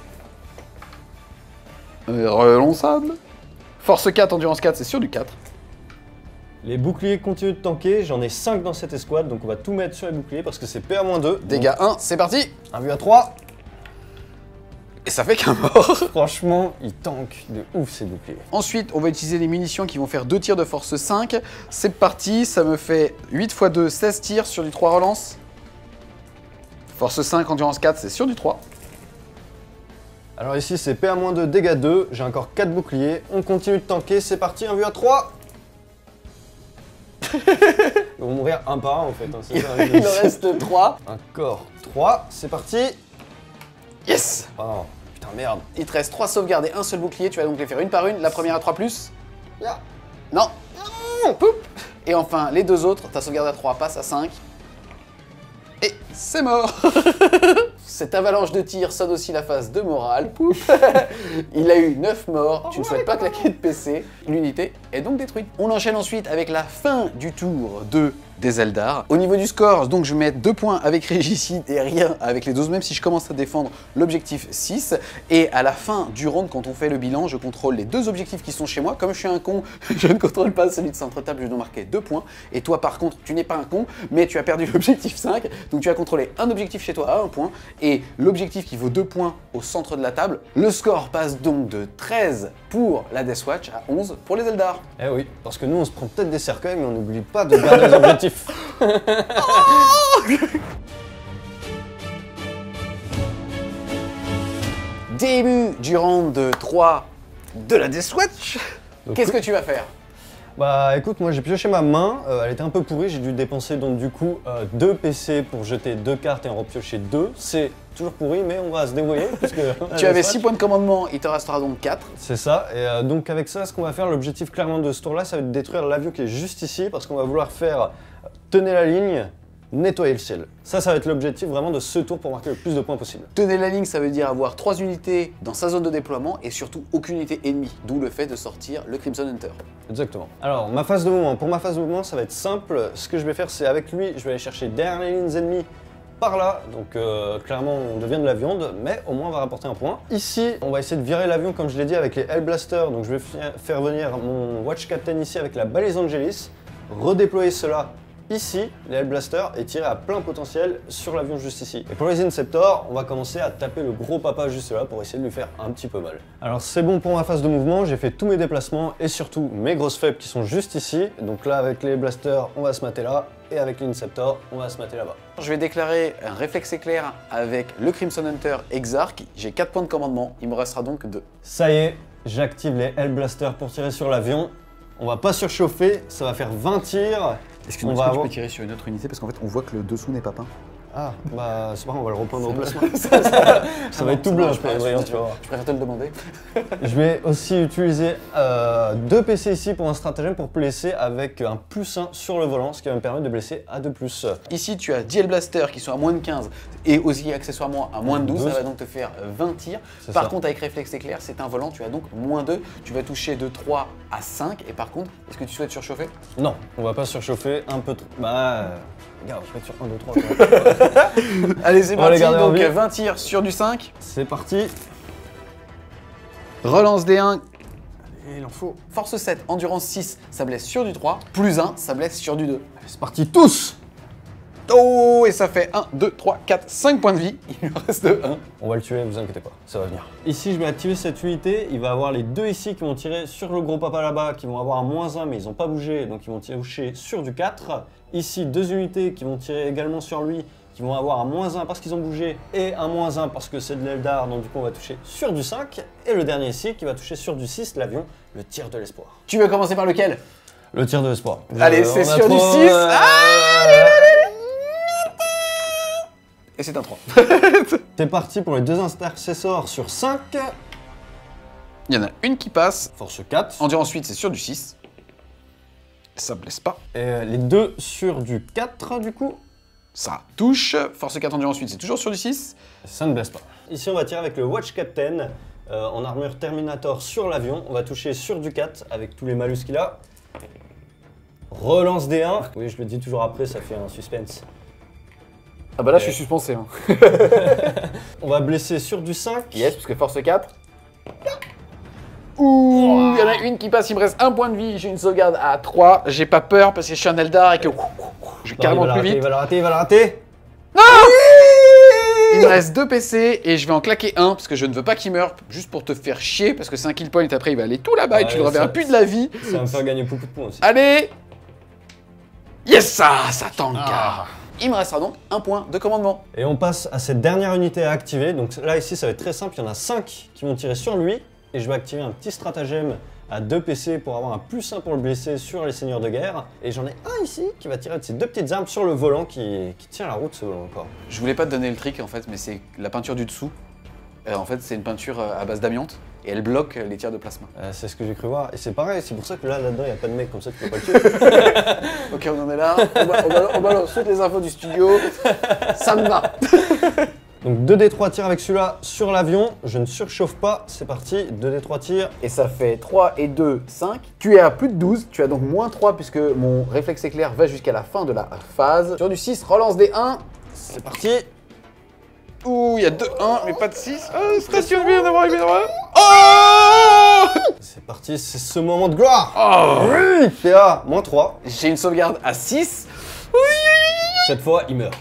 Relançable. Force 4, endurance 4, c'est sur du 4. Les boucliers continuent de tanker. J'en ai 5 dans cette escouade, donc on va tout mettre sur les boucliers parce que c'est PA-2. Dégâts 1, c'est parti. 1 vu à 3. Et ça fait qu'un mort. Franchement, ils tankent de ouf ces boucliers. Ensuite, on va utiliser les munitions qui vont faire 2 tirs de force 5. C'est parti, ça me fait 8 x 2, 16 tirs sur du 3 relance. Force 5, endurance 4, c'est sur du 3. Alors ici c'est PA-2, dégâts 2, j'ai encore 4 boucliers, on continue de tanker, c'est parti, 1 vu à 3. Ils vont mourir un par un en fait, hein, c'est ça. Il en reste 3. Encore 3, c'est parti. Yes. Oh, putain merde. Il te reste 3 sauvegardes et un seul bouclier, tu vas donc les faire une par une. La première à 3+. Yeah. Non. Poup. Et enfin, les 2 autres, ta sauvegarde à 3 passe à 5. Et c'est mort. Cette avalanche de tir sonne aussi la phase de morale. Pouf. Il a eu 9 morts, tu ne souhaites pas claquer de PC. L'unité est donc détruite. On enchaîne ensuite avec la fin du tour des Eldar. Au niveau du score, donc je vais mettre 2 points avec Régicide et rien avec les 12, même si je commence à défendre l'objectif 6. Et à la fin du round, quand on fait le bilan, je contrôle les 2 objectifs qui sont chez moi. Comme je suis un con, je ne contrôle pas celui de centre-table, je dois marquer 2 points. Et toi, par contre, tu n'es pas un con, mais tu as perdu l'objectif 5. Donc tu as contrôlé un objectif chez toi à 1 point. Et l'objectif qui vaut 2 points au centre de la table. Le score passe donc de 13 pour la Deathwatch à 11 pour les Eldar. Eh oui, parce que nous on se prend peut-être des cercueils, mais on n'oublie pas de garder les objectifs. Début du round 3 de la Deathwatch. Qu'est-ce que tu vas faire? Bah écoute, moi j'ai pioché ma main, elle était un peu pourrie, j'ai dû dépenser donc du coup 2 PC pour jeter 2 cartes et en repiocher 2. C'est toujours pourri, mais on va se débrouiller. Tu avais 6 points de commandement, il te restera donc 4. C'est ça, et donc avec ça, ce qu'on va faire, l'objectif clairement de ce tour-là, ça va être de détruire l'avion qui est juste ici, parce qu'on va vouloir faire tenez la ligne, nettoyer le ciel. Ça va être l'objectif vraiment de ce tour pour marquer le plus de points possible. Tenez la ligne, ça veut dire avoir 3 unités dans sa zone de déploiement et surtout aucune unité ennemie, d'où le fait de sortir le Crimson Hunter. Exactement. Alors, ma phase de mouvement. Pour ma phase de mouvement, ça va être simple. Ce que je vais faire, c'est avec lui, je vais aller chercher derrière les lignes ennemies par là. Donc, clairement, on devient de la viande, mais au moins, on va rapporter un point. Ici, on va essayer de virer l'avion, comme je l'ai dit, avec les Hellblasters. Donc, je vais faire venir mon Watch Captain ici avec la balise Angelis, redéployer cela ici, les Hellblasters, et tirer à plein potentiel sur l'avion juste ici. Et pour les Inceptors, on va commencer à taper le gros papa juste là pour essayer de lui faire un petit peu mal. Alors c'est bon pour ma phase de mouvement, j'ai fait tous mes déplacements et surtout mes grosses faibles qui sont juste ici. Donc là avec les Hellblasters, on va se mater là, et avec les Inceptors, on va se mater là-bas. Je vais déclarer un réflexe éclair avec le Crimson Hunter Exarch. J'ai 4 points de commandement, il me restera donc 2. Ça y est, j'active les Hellblasters pour tirer sur l'avion. On va pas surchauffer, ça va faire 20 tirs. Excuse-moi, tu peux tirer sur une autre unité parce qu'en fait on voit que le dessous n'est pas peint. Ah, bah c'est pas grave, on va le repeindre au plasma. Ça va être tout ça blanc, marche je pas, préfère, tu vois. Je préfère te le demander. Je vais aussi utiliser 2 PC ici pour un stratagème pour blesser avec un +1 sur le volant, ce qui va me permettre de blesser à 2+. Ici tu as 10 Hellblasters qui sont à moins de 15 et aussi accessoirement à moins de 12, ça va donc te faire 20 tirs. Par contre avec réflexe éclair, c'est un volant, tu as donc moins 2, tu vas toucher de 3 à 5 et par contre, est-ce que tu souhaites surchauffer? Non, on va pas surchauffer, un peu trop. Bah... Regarde, je vais être sur 1, 2, 3. Allez, c'est parti, donc 20 tirs sur du 5. C'est parti. Relance D1. Allez, il en faut. Force 7, endurance 6, ça blesse sur du 3. Plus 1, ça blesse sur du 2. C'est parti, tous. Oh, et ça fait 1, 2, 3, 4, 5 points de vie. Il lui reste 1. On va le tuer, vous inquiétez pas, ça va venir. Ici, je vais activer cette unité. Il va avoir les 2 ici qui vont tirer sur le gros papa là-bas, qui vont avoir un -1, mais ils n'ont pas bougé, donc ils vont toucher sur du 4. Ici, 2 unités qui vont tirer également sur lui, qui vont avoir un -1 parce qu'ils ont bougé et un -1 parce que c'est de l'Eldar, donc du coup on va toucher sur du 5. Et le dernier ici qui va toucher sur du 6, l'avion, le tir de l'espoir. Tu veux commencer par lequel? Le tir de l'espoir. Allez, c'est sur du 6. Et c'est un 3. C'est parti pour les 2 intercessors sur 5. Il y en a une qui passe. Force 4. Endurance 8, c'est sur du 6. Ça blesse pas. Et les 2 sur du 4 du coup. Ça touche. Force 4, endurance 8, c'est toujours sur du 6. Ça ne blesse pas. Ici on va tirer avec le Watch Captain en armure Terminator sur l'avion. On va toucher sur du 4 avec tous les malus qu'il a. Relance D1. Oui, je le dis toujours après, ça fait un suspense. Ah bah là je suis suspensé. Hein. On va blesser sur du 5. Yes, parce que force 4. Ouh, il y en a une qui passe, il me reste 1 point de vie, j'ai une sauvegarde à 3. J'ai pas peur parce que je suis un Eldar et que je vais carrément plus vite. Il va la rater. Non, il me reste 2 PC et je vais en claquer un parce que je ne veux pas qu'il meure, juste pour te faire chier, parce que c'est un kill point, après il va aller tout là-bas et tu ne reverras plus de la vie. Ça va me faire gagner beaucoup de points aussi. Allez. Yes, ça tank. Il me restera donc 1 point de commandement. Et on passe à cette dernière unité à activer. Donc là ici ça va être très simple, il y en a 5 qui vont tirer sur lui. Et je vais activer un petit stratagème à 2 PC pour avoir un +1 pour le blesser sur les seigneurs de guerre. Et j'en ai un ici qui va tirer de ces 2 petites armes sur le volant qui tient la route ce volant encore. Je voulais pas te donner le trick en fait, mais c'est la peinture du dessous. En fait c'est une peinture à base d'amiante. et elle bloque les tirs de plasma. C'est ce que j'ai cru voir. Et c'est pareil, c'est pour ça que là-dedans, il n'y a pas de mec, comme ça, tu peux pas le tuer. Ok, on en est là. On balance toutes les infos du studio. Ça me va. Donc 2d3 tirs avec celui-là sur l'avion. Je ne surchauffe pas. C'est parti. 2d3 tirs. Et ça fait 3 et 2, 5. Tu es à plus de 12. Tu as donc moins 3 puisque mon réflexe éclair va jusqu'à la fin de la phase. Sur du 6, relance des 1. C'est parti. Ouh, il y a 2, 1, mais pas de 6. Oh, station bien d'avoir arrivé dans Oh C'est parti, c'est ce moment de gloire. Oh Oui, PA, moins 3. J'ai une sauvegarde à 6. Cette fois, il meurt.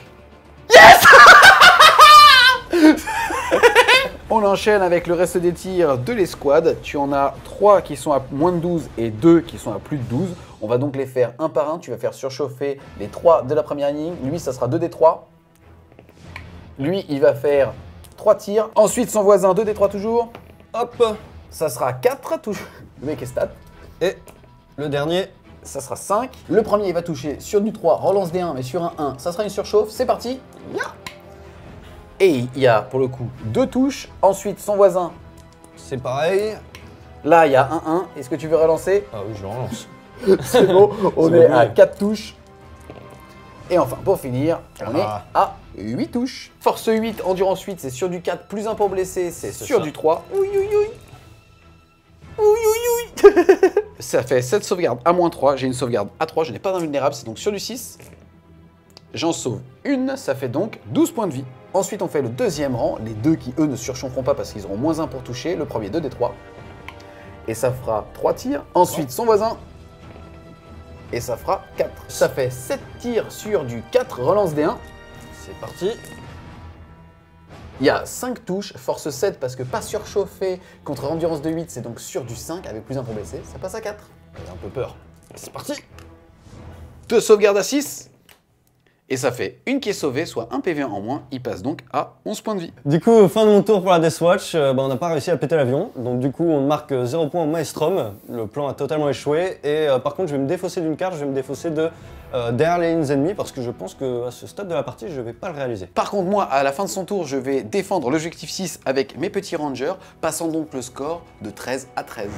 On enchaîne avec le reste des tirs de l'escouade. Tu en as 3 qui sont à moins de 12 et 2 qui sont à plus de 12. On va donc les faire un par un. Tu vas faire surchauffer les 3 de la première ligne. Lui, ça sera 2d3. Lui, il va faire 3 tirs. Ensuite, son voisin, 2d3 toujours. Hop. Ça sera 4 toujours. Le mec est stat. Et le dernier. Ça sera 5. Le premier, il va toucher sur du 3, relance des 1, mais sur un 1, ça sera une surchauffe. C'est parti. Et il y a, pour le coup, 2 touches. Ensuite, son voisin. C'est pareil. Là, il y a un 1. Est-ce que tu veux relancer? Ah oui, je le relance. C'est bon, on C'est est bon. à 4 touches. Et enfin, pour finir, on est Ah. à 8 touches. Force 8, endurance 8, c'est sur du 4, plus 1 pour blesser, c'est sur ça. du 3. Oui, oui, oui. Oui, oui, oui. Ça fait 7 sauvegardes à moins 3, j'ai une sauvegarde à 3, je n'ai pas d'invulnérable, c'est donc sur du 6. J'en sauve une, ça fait donc 12 points de vie. Ensuite, on fait le deuxième rang, les deux qui, eux, ne surchaufferont pas parce qu'ils auront moins 1 pour toucher. Le premier 2d3. Et ça fera 3 tirs. Ensuite, son voisin. Et ça fera 4. Ça fait 7 tirs sur du 4, relance des 1. C'est parti. Il y a 5 touches, force 7 parce que pas surchauffé contre endurance de 8, c'est donc sur du 5 avec plus 1 pour blesser. Ça passe à 4. J'ai un peu peur. C'est parti. 2 sauvegardes à 6. Et ça fait une qui est sauvée, soit un PV en moins. Il passe donc à 11 points de vie. Du coup, fin de mon tour pour la Deathwatch, on n'a pas réussi à péter l'avion. Donc du coup, on marque 0 points au Maelstrom. Le plan a totalement échoué. Et par contre, je vais me défausser d'une carte, je vais me défausser de derrière les lignes ennemies parce que je pense qu'à ce stade de la partie, je vais pas le réaliser. Par contre, moi, à la fin de son tour, je vais défendre l'objectif 6 avec mes petits rangers, passant donc le score de 13 à 13.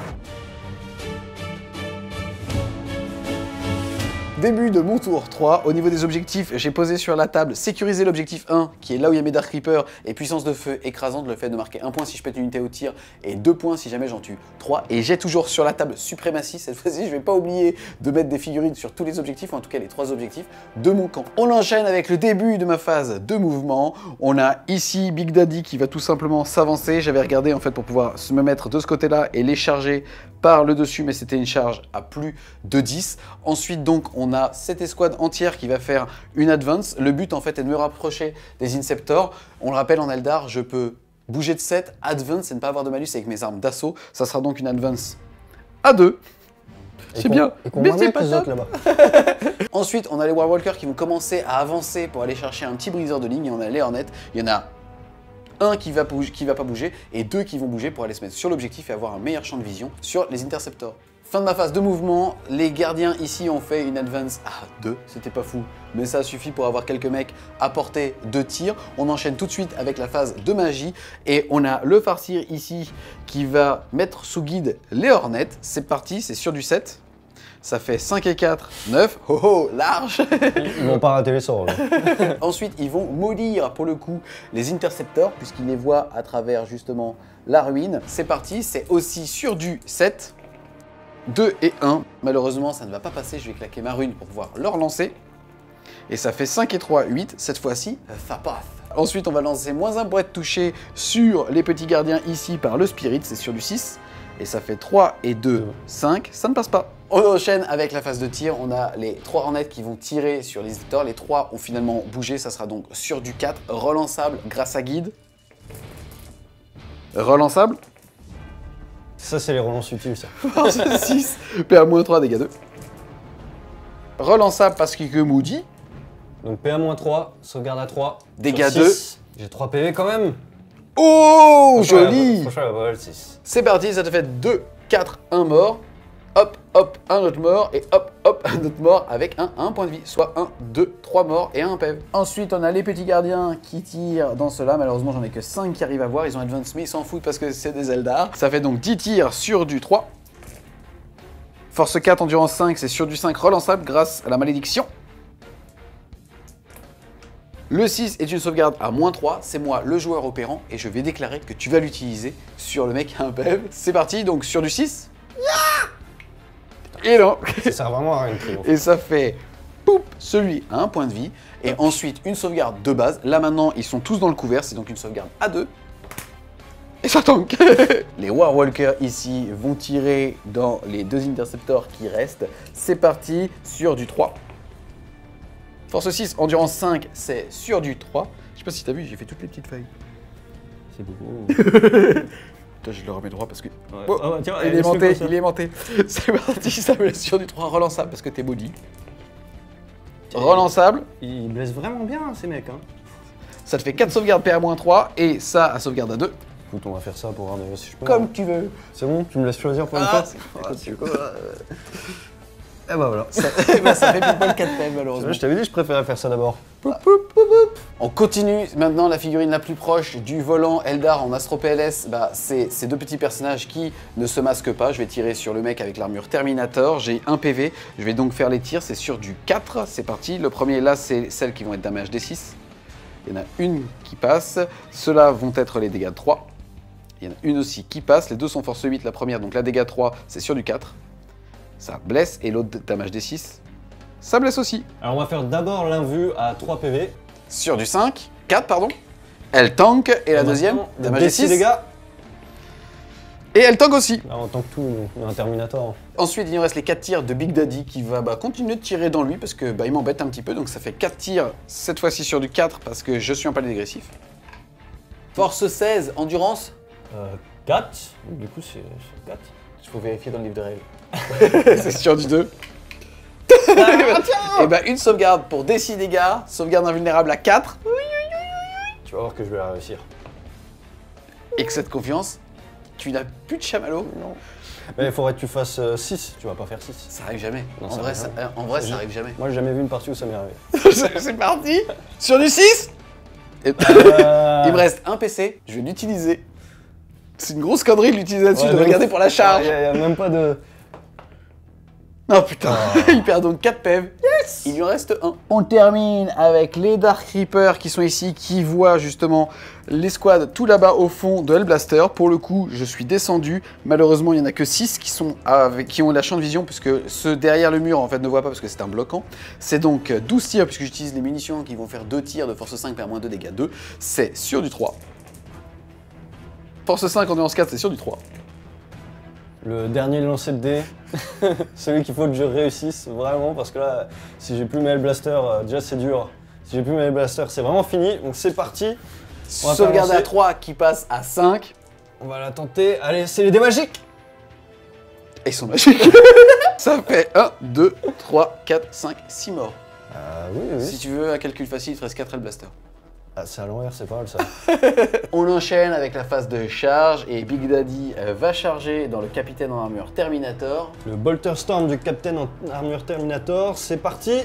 Début de mon tour 3, au niveau des objectifs, j'ai posé sur la table sécuriser l'objectif 1, qui est là où il y a mes Dark Reapers, et puissance de feu écrasante, le fait de marquer 1 point si je pète une unité au tir, et 2 points si jamais j'en tue 3. Et j'ai toujours sur la table suprématie, cette fois-ci je vais pas oublier de mettre des figurines sur tous les objectifs, en tout cas les 3 objectifs de mon camp. On enchaîne avec le début de ma phase de mouvement. On a ici Big Daddy qui va tout simplement s'avancer. J'avais regardé en fait pour pouvoir me mettre de ce côté-là et les charger par le dessus, mais c'était une charge à plus de 10. Ensuite donc on a cette escouade entière qui va faire une advance. Le but en fait est de me rapprocher des Inceptors. On le rappelle en Eldar, je peux bouger de 7, advance et ne pas avoir de malus avec mes armes d'assaut. Ça sera donc une advance à 2. C'est bien, mais c'est pas top. là-bas. Ensuite, on a les Warwalkers qui vont commencer à avancer pour aller chercher un petit briseur de ligne et on a les Hornets. Il y en a un qui va pas bouger et 2 qui vont bouger pour aller se mettre sur l'objectif et avoir un meilleur champ de vision sur les Interceptors. Fin de ma phase de mouvement, les gardiens ici ont fait une advance à 2, c'était pas fou, mais ça suffit pour avoir quelques mecs à portée de tir. On enchaîne tout de suite avec la phase de magie et on a le farcir ici qui va mettre sous guide les Hornets. C'est parti, c'est sur du 7. Ça fait 5 et 4, 9. Oh oh, large. Ils vont pas rater les sorts. Là. Ensuite, ils vont maudire pour le coup les Interceptors puisqu'ils les voient à travers justement la ruine. C'est parti, c'est aussi sur du 7. 2 et 1. Malheureusement, ça ne va pas passer. Je vais claquer ma rune pour pouvoir leur lancer. Et ça fait 5 et 3, 8. Cette fois-ci, ça passe. Ensuite, on va lancer -1 pour être touché sur les petits gardiens ici par le Spirit. C'est sur du 6. Et ça fait 3 et 2, 5. Ça ne passe pas. On enchaîne avec la phase de tir. On a les 3 Hornets qui vont tirer sur les Inceptors. Les 3 ont finalement bougé. Ça sera donc sur du 4. Relançable grâce à guide. Relançable. Ça, c'est les relances utiles, ça. Force 6, PA-3, dégâts 2. Relançable parce qu'il est moody. Donc PA-3, sauvegarde à 3. Dégâts sur 6. J'ai 3 PV quand même. Oh, joli. Franchement, elle va 6. C'est parti, ça te fait 2, 4, 1 mort. hop, hop, un autre mort, et hop, hop, un autre mort avec un point de vie. Soit 1, 2, 3 morts et un PEV. Ensuite, on a les petits gardiens qui tirent dans cela. Malheureusement, j'en ai que 5 qui arrivent à voir. Ils ont advance, mais ils s'en foutent parce que c'est des Eldar. Ça fait donc 10 tirs sur du 3. Force 4, endurance 5, c'est sur du 5 relançable grâce à la malédiction. Le 6 est une sauvegarde à -3, c'est moi le joueur opérant et je vais déclarer que tu vas l'utiliser sur le mec à un PEV. C'est parti, donc sur du 6. Et non. Ça sert vraiment à rien de triomphe. Et ça fait poup, celui à 1 point de vie. Et ensuite une sauvegarde de base. Là maintenant ils sont tous dans le couvert, c'est donc une sauvegarde à 2. Et ça tank. Les Warwalkers ici vont tirer dans les 2 interceptors qui restent. C'est parti sur du 3. Force 6, endurance 5, c'est sur du 3. Je sais pas si t'as vu, j'ai fait toutes les petites feuilles. C'est beau. Toi, je le remets droit parce que... Ouais. Oh, Ah bah tiens, il est aimanté, il est aimanté. C'est parti, ça me laisse sur du 3 relançable parce que t'es body. Relançable, Ils blessent vraiment bien ces mecs. Hein. ça te fait 4 sauvegardes PA-3 et ça à sauvegarde à 2. Écoute, on va faire ça pour voir si je peux. Comme tu veux. C'est bon, tu me laisses choisir pour une Ah, fois. c'est Et bah voilà. Ça fait plus pas le 4 PEV malheureusement. Je t'avais dit, je préférais faire ça d'abord. On continue maintenant la figurine la plus proche du volant Eldar en Astro PLS. Bah, c'est ces 2 petits personnages qui ne se masquent pas. Je vais tirer sur le mec avec l'armure Terminator. J'ai 1 PV. Je vais donc faire les tirs. C'est sur du 4. C'est parti. Le premier là, c'est celles qui vont être damage D6. Il y en a une qui passe. Ceux-là vont être les dégâts de 3. Il y en a une aussi qui passe. Les deux sont force 8 la première. Donc la dégâts 3, c'est sur du 4. Ça blesse. Et l'autre damage D6, ça blesse aussi. Alors on va faire d'abord l'invue à 3 PV. Sur du 5, 4 pardon. Elle tank et la deuxième, damage D6 D6. dégâts. Et elle tank aussi. Là, on tank tout, on a un Terminator. Ensuite, il nous reste les 4 tirs de Big Daddy qui va continuer de tirer dans lui parce que il m'embête un petit peu. Donc ça fait 4 tirs, cette fois-ci sur du 4 parce que je suis un palais dégressif. Force 16, endurance. 4. Du coup, c'est 4. Il faut vérifier dans le livre de règles. C'est sur du 2. Et bah une sauvegarde pour D6 dégâts, sauvegarde invulnérable à 4. Tu vas voir que je vais la réussir. Excès de confiance. Tu n'as plus de chamallow. Non. Mais il faudrait que tu fasses 6, tu vas pas faire 6. Ça arrive jamais. Non, en ça vrai, arrive ça, ça arrive jamais. Moi, j'ai jamais vu une partie où ça m'est arrivé. C'est parti. Sur du 6. Et- Il me reste un PC, je vais l'utiliser. C'est une grosse connerie de l'utiliser là-dessus, Ouais, de donc- regarder pour la charge. Il y a même pas de... Oh putain, il perd donc 4 PEV. Yes. Il lui en reste 1. On termine avec les Dark Reapers qui sont ici, qui voient justement l'escouade tout là-bas au fond de Hellblaster. Pour le coup, je suis descendu. Malheureusement, il n'y en a que 6 qui ont la champ de vision, puisque ceux derrière le mur en fait ne voient pas parce que c'est un bloquant. C'est donc 12 tirs, puisque j'utilise les munitions qui vont faire 2 tirs de force 5 par -2 dégâts 2. C'est sur du 3. Force 5, endurance 4, c'est sur du 3. Le dernier lancer de dés, celui qu'il faut que je réussisse vraiment, parce que là, si j'ai plus mes Hellblaster, déjà c'est dur. Si j'ai plus mes Hellblaster, c'est vraiment fini. Donc c'est parti. On va Sauvegarde faire à 3 qui passe à 5. On va la tenter. Allez, c'est les dés magiques. Et ils sont magiques. Ça fait 1, 2, 3, 4, 5, 6 morts. Oui, oui. Si tu veux un calcul facile, il te reste 4 Hellblaster. Ah, c'est à l'envers, c'est pas mal ça. On enchaîne avec la phase de charge et Big Daddy va charger dans le capitaine en armure Terminator. Le Bolter Storm du Captain en armure Terminator, c'est parti.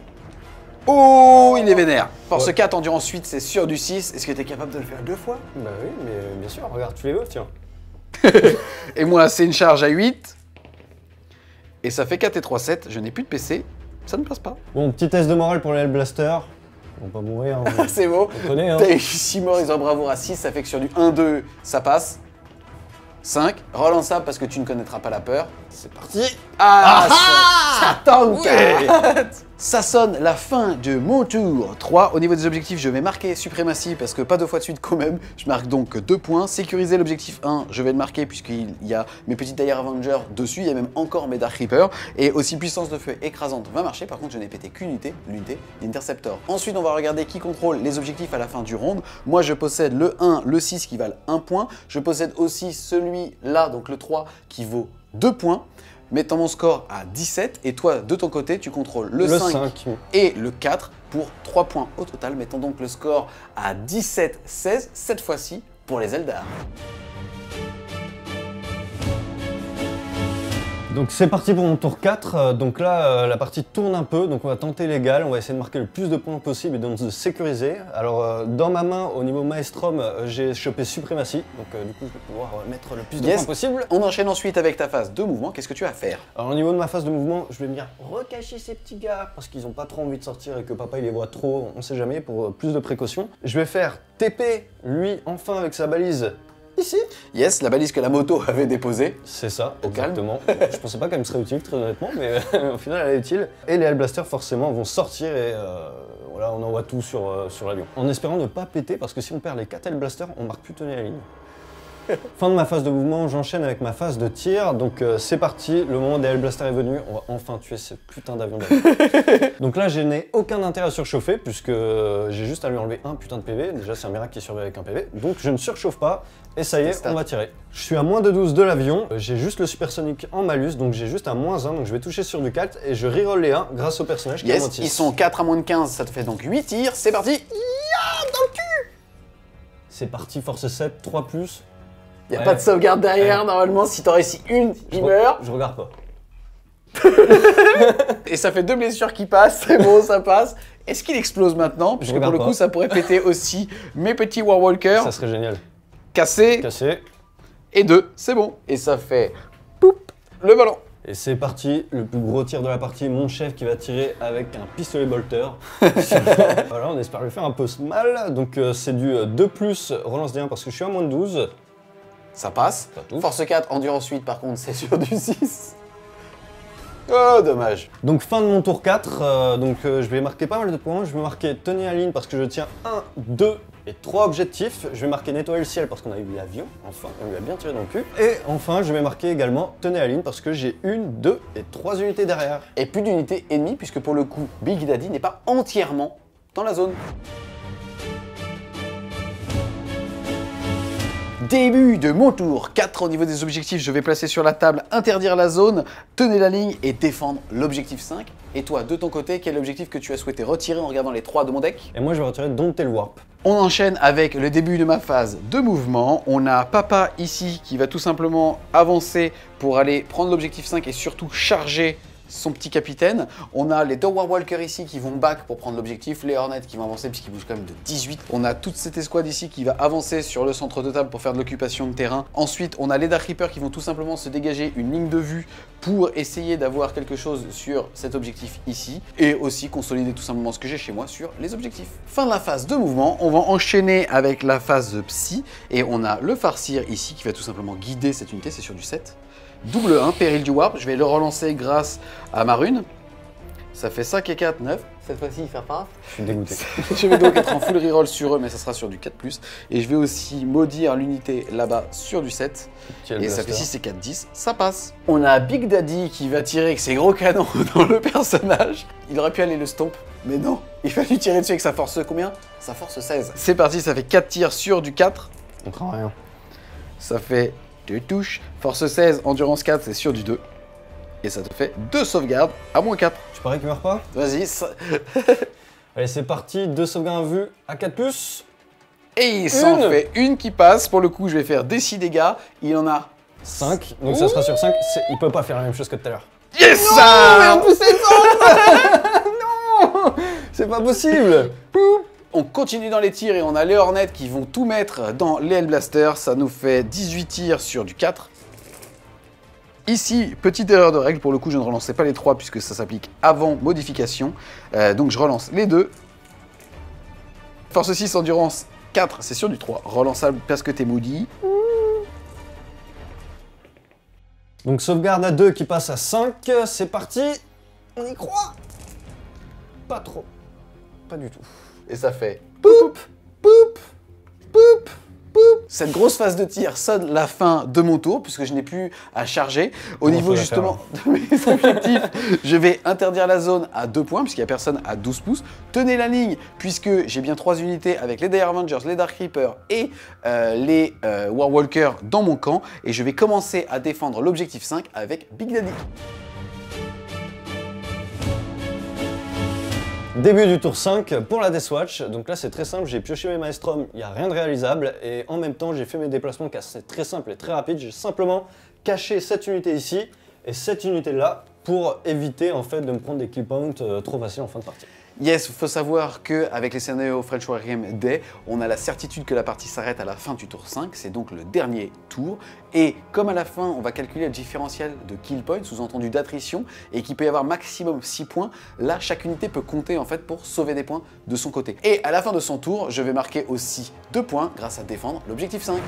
Oh, il est vénère. Force Ouais. 4, endurance 8, c'est sur du 6. Est-ce que tu es capable de le faire 2 fois? Bah oui, mais bien sûr, regarde, tu les veux, tiens. Et moi, c'est une charge à 8. Et ça fait 4 et 3, 7. Je n'ai plus de PC. Ça ne passe pas. Bon, petit test de morale pour les Hellblaster. Ils vont pas mourir, hein. C'est beau. On connaît, hein. T'as eu 6 morts, ils ont bravoure à 6. Ça fait que sur du 1, 2, ça passe. 5. Relançable parce que tu ne connaîtras pas la peur. C'est parti. Ah, ça tank. Ça sonne la fin de mon tour 3. Au niveau des objectifs, je vais marquer suprématie parce que pas 2 fois de suite quand même. Je marque donc 2 points. Sécuriser l'objectif 1, je vais le marquer puisqu'il y a mes petits Dire Avengers dessus. Il y a même encore mes Dark Reapers. Et aussi puissance de feu écrasante va marcher. Par contre, je n'ai pété qu'une unité, l'unité d'Interceptor. Ensuite, on va regarder qui contrôle les objectifs à la fin du round. Moi, je possède le 1, le 6 qui valent 1 point. Je possède aussi celui-là, donc le 3, qui vaut 2 points. Mettant mon score à 17, et toi, de ton côté, tu contrôles le 5 et le 4 pour 3 points au total, mettant donc le score à 17-16, cette fois-ci pour les Eldar. Donc c'est parti pour mon tour 4, donc là la partie tourne un peu, donc on va tenter l'égal, on va essayer de marquer le plus de points possible et donc de sécuriser. Alors dans ma main, au niveau Maelstrom, j'ai chopé Suprématie, donc du coup je vais pouvoir mettre le plus de points possible. On enchaîne ensuite avec ta phase de mouvement, qu'est-ce que tu vas faire? Alors au niveau de ma phase de mouvement, je vais venir recacher ces petits gars, parce qu'ils n'ont pas trop envie de sortir et que papa il les voit trop, on sait jamais, pour plus de précaution. Je vais faire TP, lui enfin avec sa balise. Ici. Yes, la balise que la moto avait déposée. C'est ça, Au exactement. Je pensais pas qu'elle me serait utile, très honnêtement, mais au final elle est utile. Et les Hellblasters forcément vont sortir et voilà, on envoie tout sur l'avion. En espérant ne pas péter, parce que si on perd les 4 Hellblasters, on marque plus tenir la ligne. Fin de ma phase de mouvement, j'enchaîne avec ma phase de tir, donc c'est parti, le moment des Hellblasters est venu, on va enfin tuer ce putain d'avion. Donc là je n'ai aucun intérêt à surchauffer, puisque j'ai juste à lui enlever un putain de PV, déjà c'est un miracle qui survit avec un PV, donc je ne surchauffe pas, et ça y est, on va tirer. Je suis à moins de 12 de l'avion, j'ai juste le supersonique en malus, donc j'ai juste un moins 1, donc je vais toucher sur du 4, et je reroll les 1 grâce au personnage qui est à moins de 6. Ils sont 4 à moins de 15, ça te fait donc 8 tirs, c'est parti. Dans le cul. C'est parti, force 7, 3+. Y a pas de sauvegarde derrière, normalement, si t'en réussis une, il meurt. Je regarde pas. Et ça fait 2 blessures qui passent, c'est bon, ça passe. Est-ce qu'il explose maintenant? Puisque pour le coup, ça pourrait péter aussi mes petits Warwalkers. Ça serait génial. Cassé. Et 2, c'est bon. Et ça fait poup, le ballon. Et c'est parti, le plus gros tir de la partie, mon chef qui va tirer avec un pistolet bolter. Voilà, on espère lui faire un peu mal. Donc c'est du 2+, relance des 1 parce que je suis à moins de 12. Ça passe. Force 4, endurance 8 par contre, c'est sur du 6. Oh, dommage. Donc fin de mon tour 4, je vais marquer pas mal de points. Je vais marquer tenir la ligne parce que je tiens 1, 2 et 3 objectifs. Je vais marquer nettoyer le ciel parce qu'on a eu l'avion, enfin, on lui a bien tiré dans le cul. Et enfin, je vais marquer également tenir la ligne parce que j'ai 1, 2 et 3 unités derrière. Et plus d'unités ennemies puisque pour le coup, Big Daddy n'est pas entièrement dans la zone. Début de mon tour 4 au niveau des objectifs, je vais placer sur la table interdire la zone, tenir la ligne et défendre l'objectif 5. Et toi, de ton côté, quel est l'objectif que tu as souhaité retirer en regardant les 3 de mon deck? Et moi, je vais retirer Dompter le Warp. On enchaîne avec le début de ma phase de mouvement. On a Papa ici qui va tout simplement avancer pour aller prendre l'objectif 5 et surtout charger son petit capitaine. On a les 2 Warwalkers ici qui vont back pour prendre l'objectif, les Hornets qui vont avancer puisqu'ils bougent quand même de 18. On a toute cette escouade ici qui va avancer sur le centre de table pour faire de l'occupation de terrain. Ensuite, on a les Dark Reapers qui vont tout simplement se dégager une ligne de vue pour essayer d'avoir quelque chose sur cet objectif ici et aussi consolider tout simplement ce que j'ai chez moi sur les objectifs. Fin de la phase de mouvement, on va enchaîner avec la phase psy et on a le Farseer ici qui va tout simplement guider cette unité, c'est sur du 7. Double 1, péril du warp, je vais le relancer grâce à ma rune. Ça fait 5 et 4, 9. Cette fois-ci, il fait pas. Je suis dégoûté. Je vais donc être en full reroll sur eux, mais ça sera sur du 4+. Et je vais aussi maudire l'unité là-bas sur du 7. Et ça fait 6 et 4, 10. Ça passe. On a Big Daddy qui va tirer avec ses gros canons dans le personnage. Il aurait pu aller le stomp, mais non. Il va lui tirer dessus avec sa force combien? Sa force 16. C'est parti, ça fait 4 tirs sur du 4. On prend rien. Ça fait 2 touches. Force 16, endurance 4, c'est sur du 2. Et ça te fait 2 sauvegardes à moins 4. Tu paries qu'il meurt pas? Vas-y. Ça... Allez, c'est parti. 2 sauvegardes à vue à 4+. Et il s'en fait une qui passe. Pour le coup, je vais faire des 6 dégâts. Il en a 5. Donc ça sera sur 5. Il peut pas faire la même chose que tout à l'heure. Yes! Non, mais en plus c'est non. C'est pas possible. On continue dans les tirs et on a les Hornets qui vont tout mettre dans les Hellblasters. Ça nous fait 18 tirs sur du 4. Ici, petite erreur de règle, pour le coup je ne relançais pas les 3 puisque ça s'applique avant modification. Donc je relance les 2. Force 6, endurance 4, c'est sur du 3. Relançable parce que t'es maudit. Donc sauvegarde à 2 qui passe à 5, c'est parti. On y croit. Pas trop. Pas du tout. Et ça fait poup, poup, poup, poup. Cette grosse phase de tir sonne la fin de mon tour puisque je n'ai plus à charger. Au niveau justement de mes objectifs, je vais interdire la zone à 2 points puisqu'il n'y a personne à 12 pouces. Tenez la ligne puisque j'ai bien 3 unités avec les Dire Avengers, les Dark Reapers et les Warwalkers dans mon camp. Et je vais commencer à défendre l'objectif 5 avec Big Daddy. Début du tour 5 pour la Deathwatch. Donc là c'est très simple, j'ai pioché mes Maelstrom, il n'y a rien de réalisable et en même temps j'ai fait mes déplacements car c'est très simple et très rapide. J'ai simplement caché cette unité ici et cette unité-là pour éviter en fait de me prendre des kill points trop faciles en fin de partie. Yes, il faut savoir qu'avec les scénarios French Wargame Day, on a la certitude que la partie s'arrête à la fin du tour 5, c'est donc le dernier tour. Et comme à la fin, on va calculer le différentiel de kill points, sous-entendu d'attrition, et qu'il peut y avoir maximum 6 points, là, chaque unité peut compter en fait pour sauver des points de son côté. Et à la fin de son tour, je vais marquer aussi 2 points grâce à défendre l'objectif 5.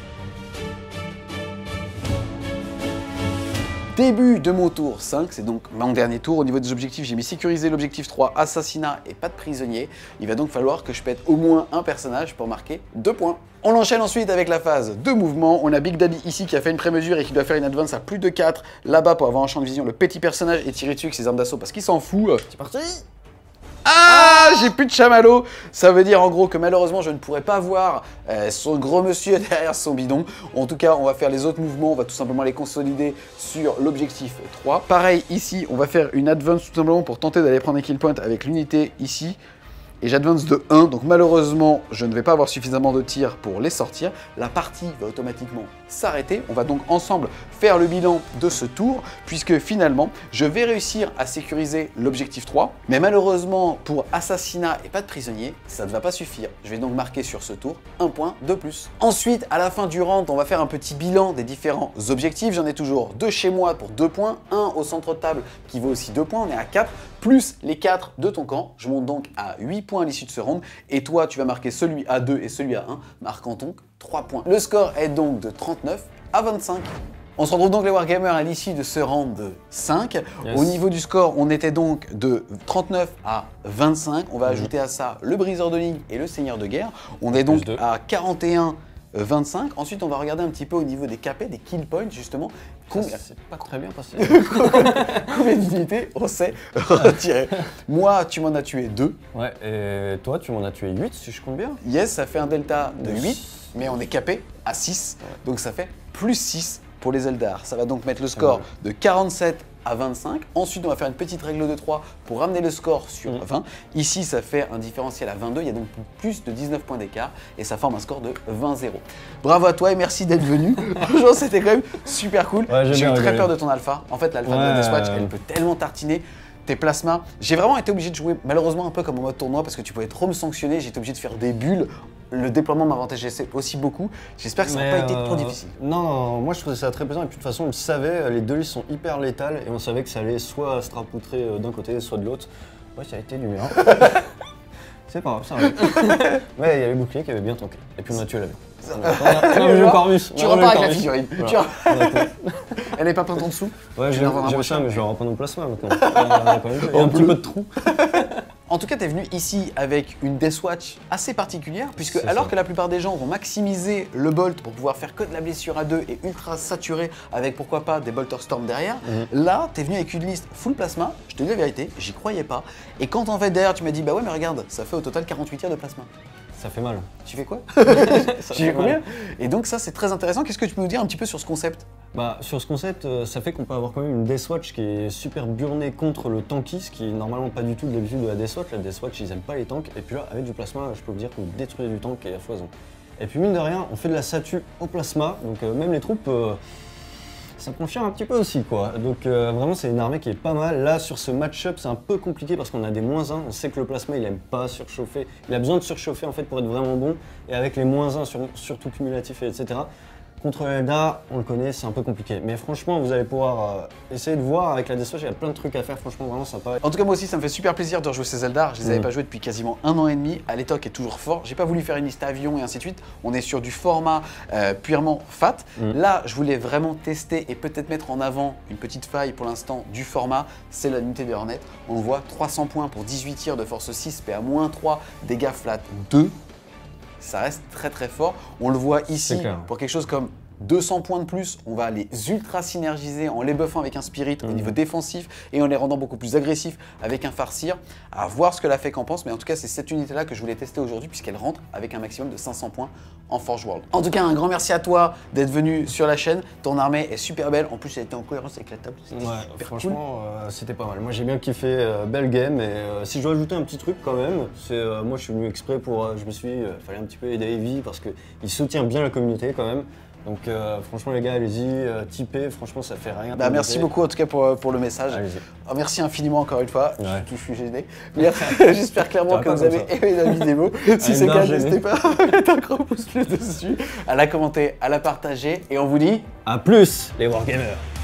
Début de mon tour 5, c'est donc mon dernier tour. Au niveau des objectifs, j'ai mis sécuriser l'objectif 3, assassinat et pas de prisonnier. Il va donc falloir que je pète au moins un personnage pour marquer 2 points. On enchaîne ensuite avec la phase de mouvement. On a Big Daddy ici qui a fait une prémesure et qui doit faire une advance à plus de 4. Là-bas pour avoir un champ de vision, le petit personnage est tiré dessus avec ses armes d'assaut parce qu'il s'en fout. C'est parti. Ah, j'ai plus de chamallow. Ça veut dire en gros que malheureusement je ne pourrais pas voir son gros monsieur derrière son bidon. En tout cas, on va faire les autres mouvements, on va tout simplement les consolider sur l'objectif 3. Pareil ici, on va faire une advance tout simplement pour tenter d'aller prendre un kill point avec l'unité ici. Et j'advance de 1, donc malheureusement, je ne vais pas avoir suffisamment de tirs pour les sortir. La partie va automatiquement s'arrêter. On va donc ensemble faire le bilan de ce tour, puisque finalement, je vais réussir à sécuriser l'objectif 3. Mais malheureusement, pour assassinat et pas de prisonnier, ça ne va pas suffire. Je vais donc marquer sur ce tour 1 point de plus. Ensuite, à la fin du round, on va faire un petit bilan des différents objectifs. J'en ai toujours 2 chez moi pour 2 points, 1 au centre de table qui vaut aussi 2 points, on est à 4, plus les 4 de ton camp. Je monte donc à 8 points à l'issue de ce round, et toi tu vas marquer celui à 2 et celui à 1, marquant donc 3 points. Le score est donc de 39 à 25. On se retrouve donc les Wargamers à l'issue de ce round de 5. Yes. Au niveau du score, on était donc de 39 à 25. On va ajouter à ça le briseur de ligne et le seigneur de guerre. On est donc à 41 25. Ensuite, on va regarder un petit peu au niveau des KP, des kill points justement. C'est pas très bien passé. Combien d'unités on s'est retiré? Moi, tu m'en as tué 2. Ouais, et toi, tu m'en as tué 8 si je compte bien. Yes, ça fait un delta de 8, mais on est capé à 6. Ouais. Donc ça fait plus 6 pour les Eldar. Ça va donc mettre le score de 47 à 25. Ensuite, on va faire une petite règle de 3 pour ramener le score sur 20. Ici, ça fait un différentiel à 22. Il y a donc plus de 19 points d'écart et ça forme un score de 20-0. Bravo à toi et merci d'être venu. Franchement, c'était quand même super cool. Ouais, j'ai eu très peur de ton alpha. En fait, l'alpha de Deathwatch, elle peut tellement tartiner tes plasmas. J'ai vraiment été obligé de jouer malheureusement un peu comme en mode tournoi parce que tu pouvais trop me sanctionner. J'étais obligé de faire des bulles. Le déploiement m'avantageait aussi beaucoup. J'espère que ça n'a pas été trop difficile. Non, moi je trouvais ça très plaisant. Et puis de toute façon, on le savait, les deux listes sont hyper létales et on savait que ça allait soit se rapoutrer d'un côté, soit de l'autre. Ouais, ça a été du mien. C'est pas grave, ça arrive. Mais il y a les boucliers qui avaient bien tanké. Et puis on a tué l'avion. Tu repars avec la figurine. Voilà. Elle n'est pas peinte en dessous. Ouais, j'ai ça, mais je vais en reprendre au plasma maintenant. Il y a un petit peu de trou. En tout cas, tu es venu ici avec une Deathwatch assez particulière, puisque alors que la plupart des gens vont maximiser le bolt pour pouvoir faire que de la blessure à 2 et ultra saturé avec pourquoi pas des Bolter Storm derrière, là, tu es venu avec une liste full plasma. Je te dis la vérité, j'y croyais pas. Et quand en fait derrière, tu m'as dit, bah ouais, mais regarde, ça fait au total 48 tirs de plasma. Ça fait mal. Tu fais quoi? Tu fais combien? Et donc ça, c'est très intéressant. Qu'est-ce que tu peux nous dire un petit peu sur ce concept? Bah, sur ce concept, ça fait qu'on peut avoir quand même une Deathwatch qui est super burnée contre le tanky, ce qui est normalement pas du tout l'habitude de la Deathwatch. La Deathwatch, ils aiment pas les tanks. Et puis là, avec du plasma, je peux vous dire que vous détruisez du tank et à foison. Et puis mine de rien, on fait de la satu au plasma, donc même les troupes, ça confirme un petit peu aussi quoi. Donc vraiment c'est une armée qui est pas mal. Là sur ce match-up c'est un peu compliqué parce qu'on a des -1. On sait que le plasma il aime pas surchauffer. Il a besoin de surchauffer en fait pour être vraiment bon. Et avec les -1 surtout cumulatifs et etc. Contre Eldar, on le connaît, c'est un peu compliqué. Mais franchement, vous allez pouvoir essayer de voir avec la Deathwatch, il y a plein de trucs à faire, franchement, vraiment sympa. En tout cas, moi aussi, ça me fait super plaisir de rejouer ces Eldar. Je les avais pas joués depuis quasiment 1 an et demi. Aletoc est toujours fort. J'ai pas voulu faire une liste avion et ainsi de suite. On est sur du format purement fat. Là, je voulais vraiment tester et peut-être mettre en avant une petite faille pour l'instant du format. C'est l'unité de Hornet. On le voit, 300 points pour 18 tirs de force 6, PA -3, dégâts flat 2. Ça reste très très fort. On le voit ici pour quelque chose comme 200 points de plus, on va les ultra synergiser en les buffant avec un spirit au niveau défensif et en les rendant beaucoup plus agressifs avec un farcir. À voir ce que la FEC en pense, mais en tout cas c'est cette unité là que je voulais tester aujourd'hui puisqu'elle rentre avec un maximum de 500 points en Forge World. En tout cas un grand merci à toi d'être venu sur la chaîne, ton armée est super belle, en plus elle était en cohérence avec la table, c'était super franchement c'était pas mal. Moi j'ai bien kiffé, belle game et si je dois ajouter un petit truc quand même, c'est moi je suis venu exprès pour, je me suis dit, fallait un petit peu aider Heavy parce qu'il soutient bien la communauté quand même. Donc franchement les gars, allez-y, typez, franchement ça fait rien. Bah, merci beaucoup en tout cas pour le message. Allez-y. Oh, merci infiniment encore une fois, Ouais. je suis gêné. J'espère clairement que pas vous comme avez aimé la vidéo. Si c'est le bien cas, gêné. n'hésitez pas à mettre un gros pouce bleu dessus, à la commenter, à la partager et on vous dit... A plus les Wargamers.